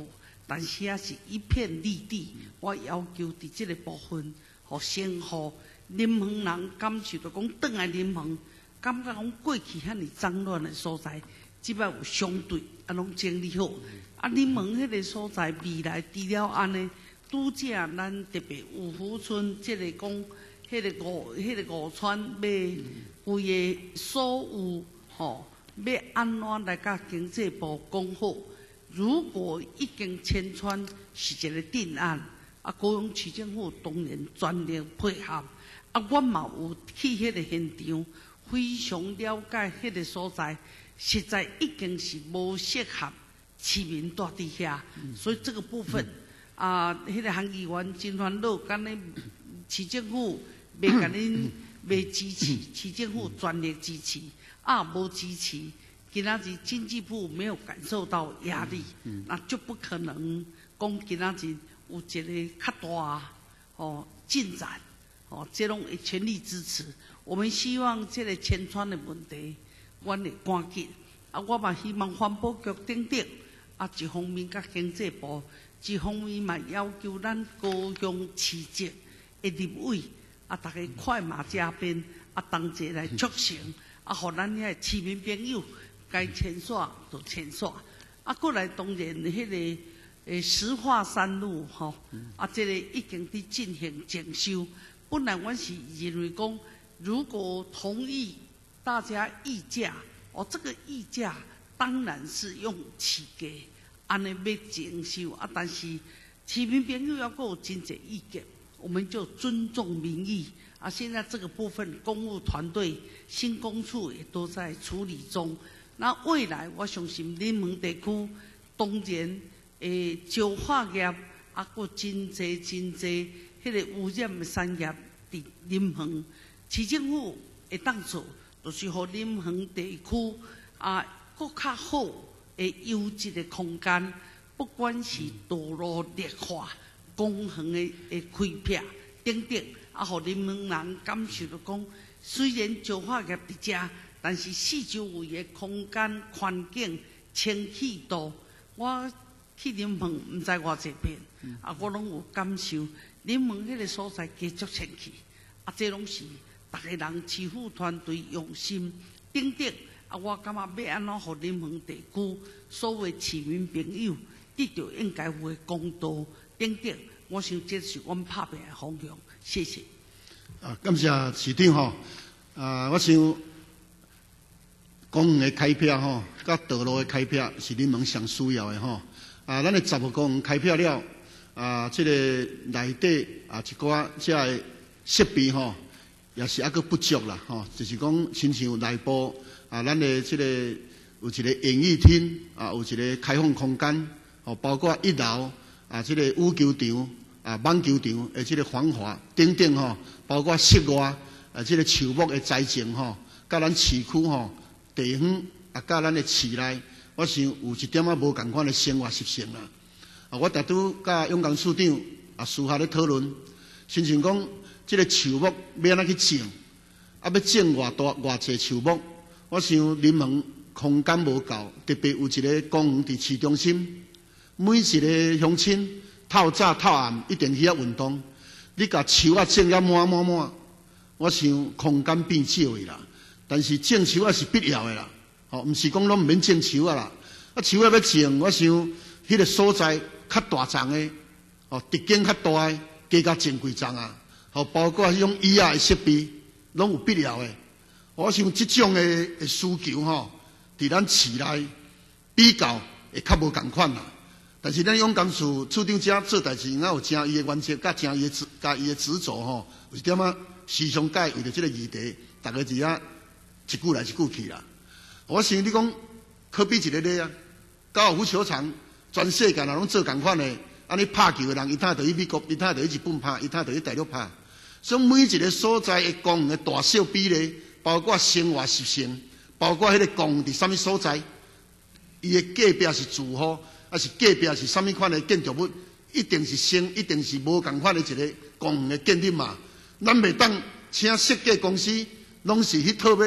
但是也是一片绿地。我要求伫这个部分，互先互林园人感受到讲，转来林园，感觉讲过去遐尼脏乱的所在，即摆有相对啊，拢整理好。啊，林园迄个所在未来除了安尼，拄则咱特别五福村即个讲，迄个五迄个五川要规个所有吼，要安怎来甲经济部讲好？如果已经签穿是一个定案，啊，高雄市政府当然全力配合。啊，我嘛有去迄个现场，非常了解迄个所在，实在已经是无适合市民住伫遐，嗯、所以这个部分啊，迄、那个韩议员真烦恼，敢咧市政府袂甲恁袂支持，市政府全力支持，啊，无支持。今仔日经济部没有感受到压力，嗯嗯、那就不可能讲今仔日有一个较大哦进展，哦，这种会全力支持。我们希望这个签穿的问题，阮会赶紧。啊，我嘛希望环保局等等，啊，一方面甲经济部，一方面嘛要求咱高雄市政的立委，啊，大家快马加鞭，啊，同齐来促成，啊，互咱遐市民朋友。该签刷就签刷，啊，过来当然迄个诶石化山路吼，啊，这个已经伫进行整修。本来我是认为讲，如果同意大家议价，哦，这个议价当然是用起价，安尼要整修啊，但是市民朋友要给我真侪意见，我们就尊重民意。啊，现在这个部分公务团队、新公处也都在处理中。那未来，我相信林园地区当然诶，石化业啊，佫真济真济，迄个污染的产业伫林园，市政府会当做，就是互林园地区啊，佫较好诶优质的空间，不管是道路绿化、公园的诶开辟等等，啊，互林园人感受到讲，虽然石化业伫遮。但是四周围的空间、环境、清气度，我去林园唔知偌济遍，嗯、啊，我拢有感受。林园迄个所在加足清气，啊，这拢是逐个人市府团队用心等等。啊，我感觉要安怎互林园地区所有市民朋友得到应该有的公道等等，我想这是我们拍拼的方向。谢谢。 啊，感谢市长吼。啊，我想。公园的开辟吼，甲道路的开辟是你们上需要的吼。啊，咱的十个公园开辟了，啊，这个内底啊一寡这个设备吼，也是还佫不足啦吼。就是讲，亲像内部啊，咱的这个有一个演艺厅啊，有一个开放空间，哦，包括一楼啊，这个羽球场啊、网球场的这个防滑等等吼，包括室外啊，这个树木的栽种吼，甲咱市区吼。地方啊，甲咱的市内，我想有一点仔无共款的生活习性啦。啊，我逐拄甲永刚处长啊私下咧讨论，亲像讲，即个树木要安怎去种，啊要种偌大偌济树木，我想林园空间无够，特别有一个公园伫市中心，每一个乡亲透早透暗一定需要运动，你甲树啊种了满满满，我想空间变少去啦。但是种树也是必要的啦，吼，毋是讲拢毋免种树啊啦。啊，树啊要种，我想迄个所在较大丛的，吼，直径较大的，加甲种几丛啊，吼，包括迄种椅仔的设备，拢有必要的。我想即种的需求吼，伫咱市内比较会较无共款啦。但是咱永刚处处长遮做代志，应该有正伊的原则，甲正伊的执，甲伊的执着吼，有一点仔时常改为着即个议题，逐个伫遐。一句来一句去啦！我想你讲可比一个例啊，高尔夫球场全世界人拢做共款的，安尼拍球的人，伊他就去美国，伊他就去日本拍，伊他就去大陆拍。所以每一个所在的公园的大小比例，包括生活习性，包括迄个公园伫什么所在，伊的隔壁是住户，还是隔壁是什么款的建筑物，一定是先，一定是无共款的一个公园的建立嘛。咱袂当请设计公司。拢是迄套要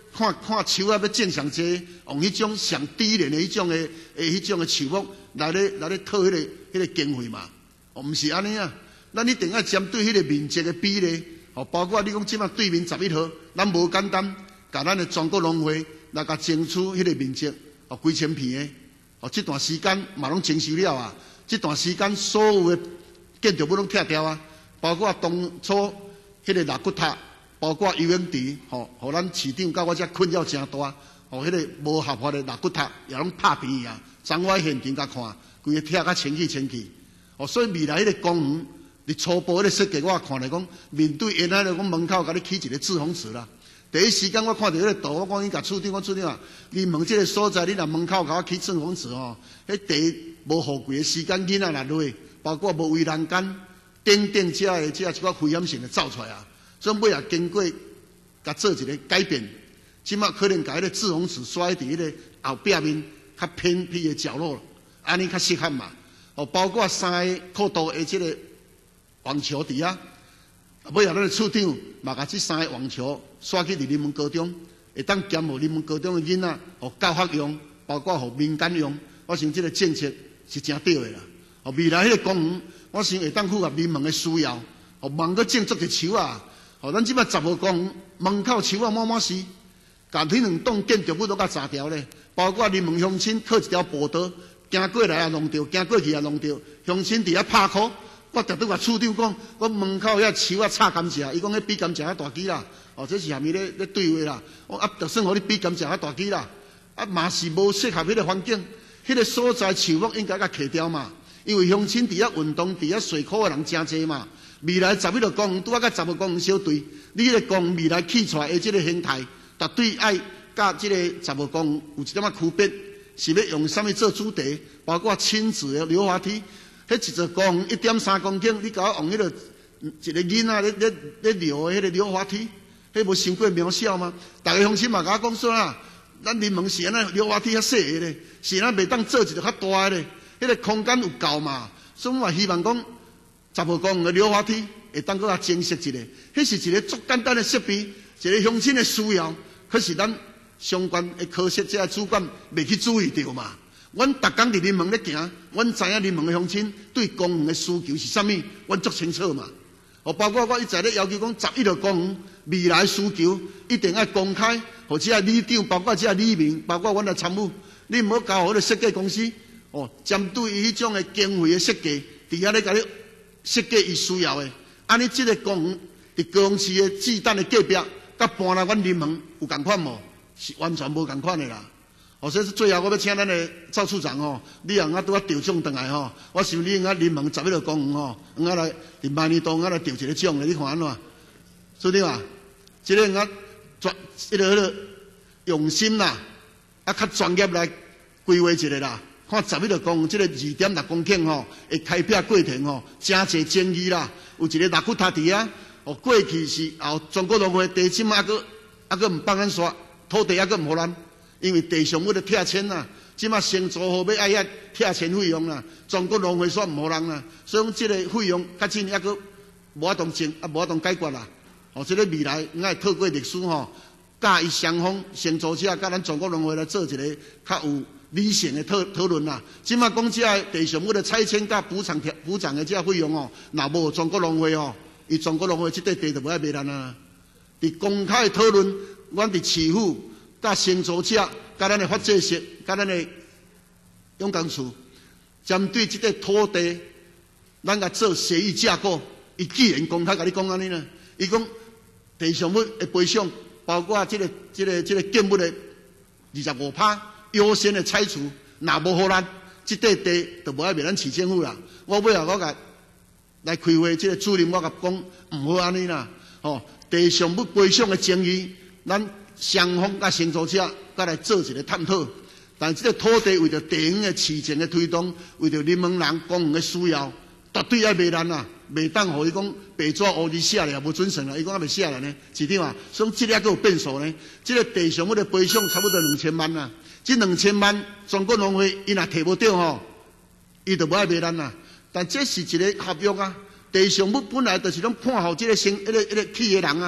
看看树啊，要正常济，用迄种上低廉的迄种诶诶迄种诶树木来咧来咧讨迄、那个迄、那个经费嘛，哦，毋是安尼啊，咱一定要针对迄个面积的比例，哦，包括你讲即马对面十一号，咱无简单，甲咱的全国农会来甲争取迄个面积，哦，几千片的，哦，这段时间嘛拢征收了啊，这段时间所有的建筑物拢拆掉啊，包括当初迄个肋骨塔。包括游泳池，吼，互咱市长甲我遮困扰真大，吼，迄个无合法的肋骨塔也拢拍平啊！昨我现场甲看，规个拆甲清气清气，哦，所以未来迄个公园，你初步迄个设计，我看来讲，面对原来来讲门口甲你起一个滞洪池啦。第一时间我看到迄个图，我讲伊甲处长讲处长啊，你问即个所在，你若门口甲我起滞洪池吼，迄第一无好贵的时间囡仔来落，包括无围栏杆、顶顶遮的遮一寡危险性的走出来啊。所以尾也经过，甲做一个改变，即马可能甲迄个滞洪池甩伫迄个后壁面较偏僻的角落，安尼较适合嘛。哦，包括三个课道的即个网球伫啊，尾也咱的处长嘛甲即三个网球刷去伫林门高中，会当兼互林门高中的囡仔，互教学用，包括互民间用。我想即个政策是真对的啦。哦，未来迄个公园，我想会当符合民门的需要。哦，忙个种足个树啊！哦，咱即摆十号公园门口树啊满满是，甲迄两栋建筑物都甲炸掉咧，包括林门乡亲靠一条步道，行过来也弄着，行过去也弄着，乡亲伫遐拍苦，我特别甲处长讲，我门口遐树啊插甘蔗，伊讲迄比甘蔗较大枝啦，哦，这是虾米咧咧对话啦？我啊，就算互你比甘蔗较大枝啦，啊嘛是无适合迄个环境，迄、那个所在树木应该甲砍掉嘛，因为乡亲伫遐运动、伫遐水库的人真济嘛。未来十一个公园拄啊，甲十个公园小队，你迄个公园未来起出来的即个形态，绝对爱甲即个十个公园有一点仔区别，是要用啥物做主题？包括亲子的溜滑梯，迄一座公园一点三公顷，你甲我用迄、那个一个囡仔咧咧咧溜的迄个溜滑梯，迄无伤过渺小吗？逐个乡亲嘛甲我讲说啦，咱林门是安尼溜滑梯较细个咧，是安尼袂当做一个较大个咧，迄、那个空间有够嘛，所以我希望讲。十号公园的溜滑梯会当搁较精实一个，迄是一个足简单的设备，一个乡亲的需要，可是咱相关的科学者主管未去注意到嘛。阮逐工伫林门咧行，阮知影林门的乡亲对公园的需求是啥物，阮足清楚嘛。哦，包括我一直咧要求讲，十一号公园未来需求一定要公开，或者啊里长，包括这里民，包括阮来参与，你唔好交互迄个设计公司，哦，针对伊迄种的经费的设计，伫遐咧甲你。设计伊需要的，安尼即个公园伫高雄市的巨蛋的隔壁，甲搬来阮林门有共款无？是完全无共款的啦。哦，所以最后我要请咱的赵处长吼，你用啊拄啊调奖转来吼，我想你用啊林门十一个公园吼，用啊来伫万年度啊来调一个奖咧，你看安怎？处长啊，即、这个用啊专迄个迄个用心啦，啊较专业来规划一个啦。看十一个公园，即、这个二点六公顷吼，会开辟过程吼，真侪争议啦。有一个肋骨塔伫遐，哦，过去是后中国农会地即马还佫还佫毋帮咱刷土地，还佫毋互咱，因为地上物的拆迁啦，即马先租户要爱遐拆迁费用啦，中国农会煞毋互人啦，所以讲即个费用较真还佫无法当争，啊无法当解决啦。哦，即、这个未来应该透过历史吼，甲伊双方先租者甲咱中国农会来做一个较有。理性的讨讨论啦，即马讲即个地上物的拆迁甲补偿补偿的即个费用哦，若无中国农会哦，伊中国农会即块地就无爱卖咱啊。伫公开的讨论，阮伫市府、甲先租者、甲咱的发展室、甲咱的永工处，针对即块土地，咱甲做协议架构。伊既然公开甲你讲安尼呢，伊讲地上物的赔偿，包括即、这个、即、这个、即、这个建物的二十五趴。优先的拆除，若无互咱，即块地就无爱卖咱市政府啦。我尾下我甲来开会，即个主任我甲讲，毋好安尼啦。哦，地上物赔偿的争议，咱双方甲承租者甲来做一个探讨。但即个土地为着地方的市政的推动，为着人民人公园的需要，绝对爱卖咱啦。袂当互伊讲白纸黑字写咧，也无准算啦。伊讲还袂写了呢，市长啊，所以即个还佫有变数呢。即、这个地上物的赔偿差不多两千万啦。这两千万，中国农会伊若摕无到吼，伊就无爱卖咱啦。但这是一个合约啊，地上物本来就是拢判互这个生、迄、那个、迄、那个起的人啊，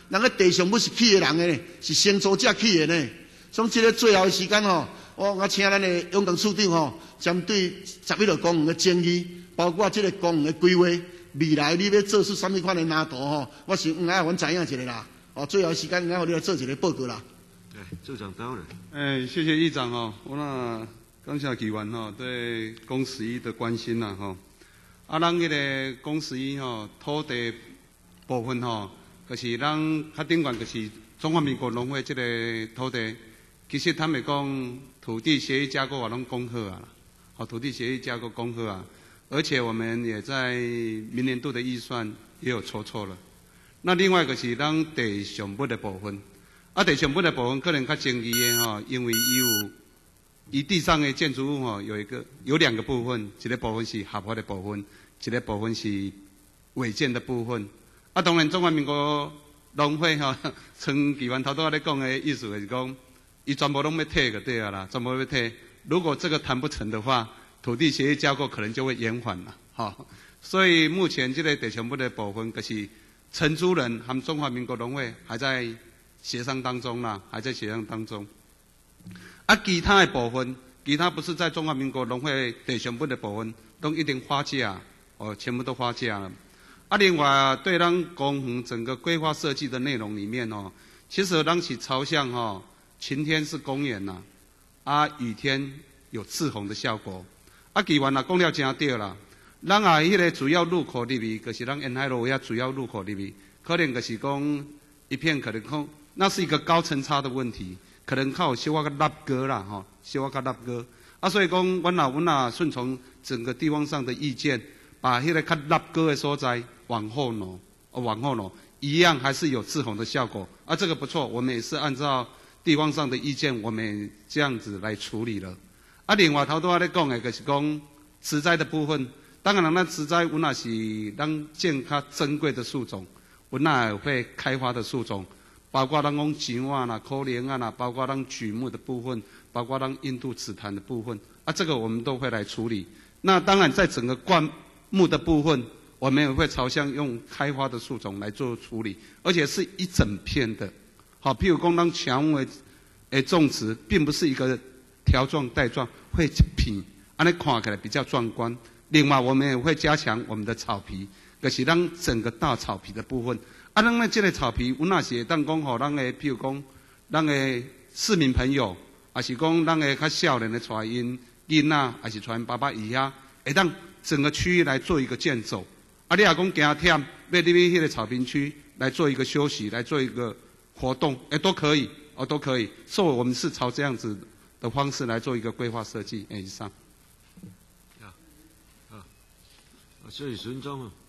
人个地上不是起的人的呢，是先租者起的呢。所以这个最后的时间吼，我我请咱的永康处长吼，针对十一个公园的争议，包括这个公园的规划，未来你要做出什么款的蓝图吼，我想应该阮知影一个啦。哦，最后的时间应该互你来做一个报告啦。 哎，处长到了。 哎，谢谢议长哦，我那感谢议员吼对公十一的关心啦吼。啊，咱迄个公十一吼土地部分吼，就是咱较顶悬就是中华民国农会这个土地。其实他们讲土地协议架构啊，拢讲好啊，好土地协议架构讲好啊，而且我们也在明年度的预算也有筹措了。那另外一个是咱地上物的部分，啊地上物的部分可能较争议的吼，因为伊有伊地上的建筑物吼有一个有两个部分，一个部分是合法的部分，一个部分是违建的部分。啊，当然中华民国农会吼，像议员头拄仔咧讲的意思就是讲。伊全部拢要退就对啊啦，全部要退。如果这个谈不成的话，土地协议架构可能就会延缓了，哈。所以目前这个地上物的部分，就是承租人和中华民国农会还在协商当中啦，还在协商当中。啊，其他的部分，其他不是在中华民国农会地上物的部分，都一定花价，哦，全部都花价了。啊，另外对咱公园整个规划设计的内容里面哦，其实咱是朝向哦。晴天是公园呐、啊，啊雨天有滞洪的效果。啊，议员啊讲了真对啦，咱啊迄个主要入口入面，就是咱沿海路遐主要入口入面，可能就是讲一片可能讲，那是一个高层差的问题，可能靠小可个拉割啦，吼，小可拉割。啊，所以讲，阮啊阮啊顺从整个地方上的意见，把迄个较拉割的所在往后挪，哦往后挪，一样还是有滞洪的效果。啊，这个不错，我们也是按照。地方上的意见，我们这样子来处理了。啊，另外头拄仔咧讲的，就是讲植栽的部分。当然，咱植栽，阮也是咱种较珍贵的树种，阮也会开发的树种，包括咱讲菊啊啦、柯林啊啦，包括咱榉木的部分，包括咱印度紫檀的部分。啊，这个我们都会来处理。那当然，在整个灌木的部分，我们也会朝向用开花的树种来做处理，而且是一整片的。好，譬如讲，咱墙木的种植，并不是一个条状带状，会一片，安尼看起来比较壮观。另外，我们也会加强我们的草皮，就是咱整个大草皮的部分。啊，咱咧这个草皮，有哪是会当讲，互咱的譬如讲，咱的市民朋友，还是讲咱的较少年的带因囡仔，还是带因爸爸姨仔，会当整个区域来做一个健走。啊，你若讲惊忝，要入去迄个草坪区来做一个休息，来做一个。活动哎都可以哦都可以，所以我们是朝这样子的方式来做一个规划设计。哎，以上。 啊啊，谢谢孙总啊。